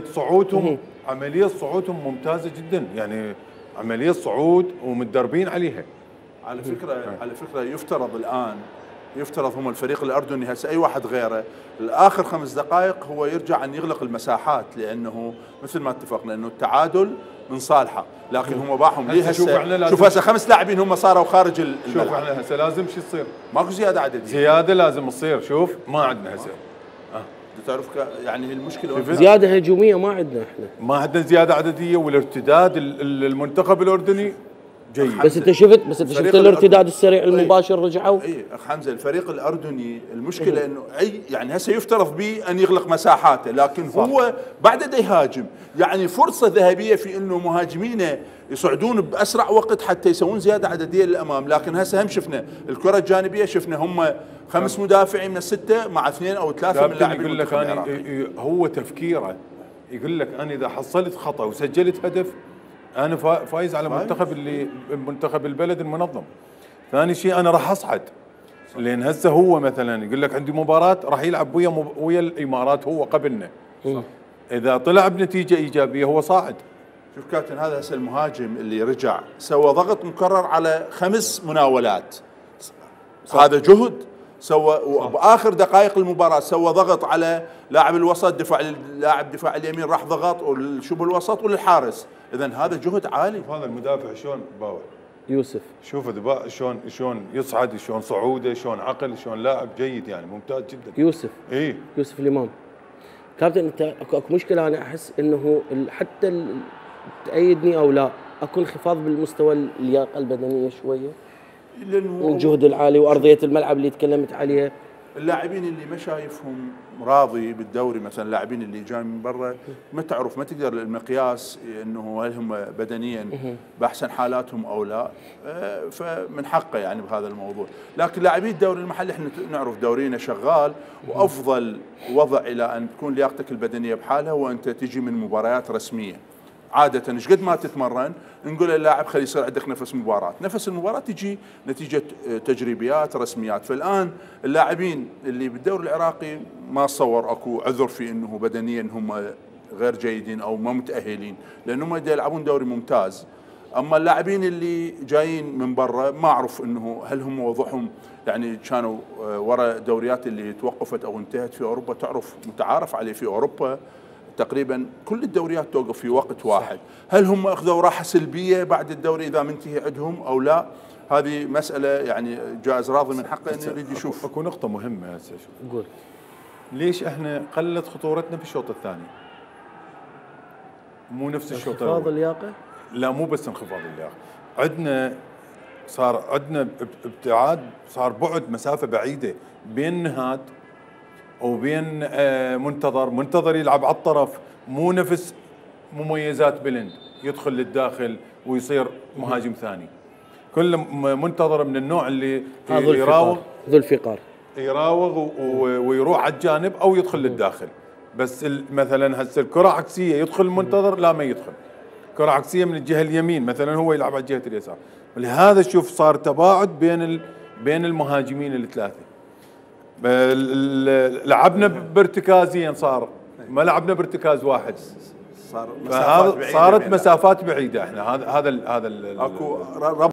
C: عمليه صعودهم ممتازه جدا، يعني عمليه صعود ومتدربين عليها.
B: على فكره يفترض هم الفريق الاردني هسه اي واحد غيره الاخر 5 دقائق هو يرجع ان يغلق المساحات، لانه مثل ما اتفقنا انه التعادل من صالحه، لكن هم باعهم ليه هسه. شوف هسه 5 لاعبين هم صاروا خارج الملعب.
C: شوف احنا هسه لازم شو يصير؟
B: ماكو زياده عدديه.
C: زياده لازم تصير. شوف ما عندنا هسه
B: تعرف يعني المشكله
A: زياده هجوميه ما عندنا، احنا
C: ما عندنا زياده عدديه، والارتداد المنتخب الاردني جيد.
A: بس انت شفت الارتداد السريع المباشر رجعوا.
B: اي اخ حمزه الفريق الاردني المشكله انه يعني هسه يفترض به ان يغلق مساحاته، لكن صح. هو بعد يهاجم، يعني فرصه ذهبيه في انه مهاجمينه يصعدون باسرع وقت حتى يسوون زياده عدديه للامام. لكن هسه هم شفنا الكره الجانبيه، شفنا هم 5 مدافعين من 6 مع 2 أو 3 من لاعبين.
C: يقول لك هو تفكيره يقول لك انا اذا حصلت خطا وسجلت هدف انا فايز على منتخب البلد المنظم. ثاني شيء انا راح اصعد، لان هسه هو مثلا يقول لك عندي مباراه راح يلعب ويا الامارات هو قبلنا. صح. اذا طلع بنتيجه ايجابيه هو صاعد.
B: شوف كابتن هذا هسه المهاجم اللي رجع سوى ضغط مكرر على 5 مناولات. صح. هذا جهد سوى، وباخر دقائق المباراه سوى ضغط على لاعب الوسط، لاعب دفاع اليمين راح ضغط والشبه الوسط وللحارس. اذا هذا جهد عالي.
C: هذا المدافع شلون باوع
A: يوسف،
C: شوف ذباء شلون يصعد، شلون صعوده، شلون عقل، شلون لاعب جيد، يعني ممتاز جدا.
A: يوسف يوسف الامام. كابتن انت اكو مشكله، انا احس انه حتى تأيدني او لا اكو انخفاض بالمستوى اللياقه البدنيه شويه، والجهد العالي وارضيه الملعب اللي تكلمت عليها.
B: اللاعبين اللي ما شايفهم راضي بالدوري، مثلا اللاعبين اللي جاي من برا ما تعرف، ما تقدر المقياس انه هل هم بدنيا باحسن حالاتهم او لا، فمن حقه يعني بهذا الموضوع. لكن لاعبين الدوري المحلي احنا نعرف دورينا شغال، وافضل وضع الى ان تكون لياقتك البدنيه بحالها وانت تجي من مباريات رسميه. عادة ايش قد ما تتمرن نقول للاعب خلي يصير عندك نفس مباراة، نفس المباراة تجي نتيجة تجريبيات رسميات. فالآن اللاعبين اللي بالدوري العراقي ما اتصور اكو عذر في انه بدنيا هم غير جيدين او ما متأهلين، لانهم يلعبون دوري ممتاز. اما اللاعبين اللي جايين من برا ما اعرف انه هل هم وضعهم يعني كانوا وراء دوريات اللي توقفت او انتهت في اوروبا. تعرف متعارف عليه في اوروبا تقريبا كل الدوريات توقف في وقت واحد. هل هم اخذوا راحه سلبيه بعد الدوري اذا منتهي عندهم او لا؟ هذه مساله يعني جائز راضي من حقه انه يريد يشوف.
C: اكو نقطه مهمه هسه.
A: قول
C: ليش احنا قلت خطورتنا في الشوط الثاني؟ مو نفس الشوط الاول.
A: انخفاض اللياقه؟
C: لا مو بس انخفاض اللياقه، صار عندنا ابتعاد، صار بعد مسافه بعيده بين نهاد وبين منتظر يلعب على الطرف، مو نفس مميزات بلند يدخل للداخل ويصير مهاجم ثاني. كل منتظر من النوع اللي يراوغ
A: ذو الفقار
C: يراوغ ويروح على الجانب او يدخل للداخل. بس مثلا هسه الكره عكسيه، يدخل المنتظر لا ما يدخل. كره عكسيه من الجهه اليمين مثلا هو يلعب على جهه اليسار. ولهذا شوف صار تباعد بين المهاجمين الثلاثه. لعبنا بارتكازين، صار ما لعبنا بارتكاز واحد،
B: صارت
C: مسافات بعيده احنا هذا
B: اكو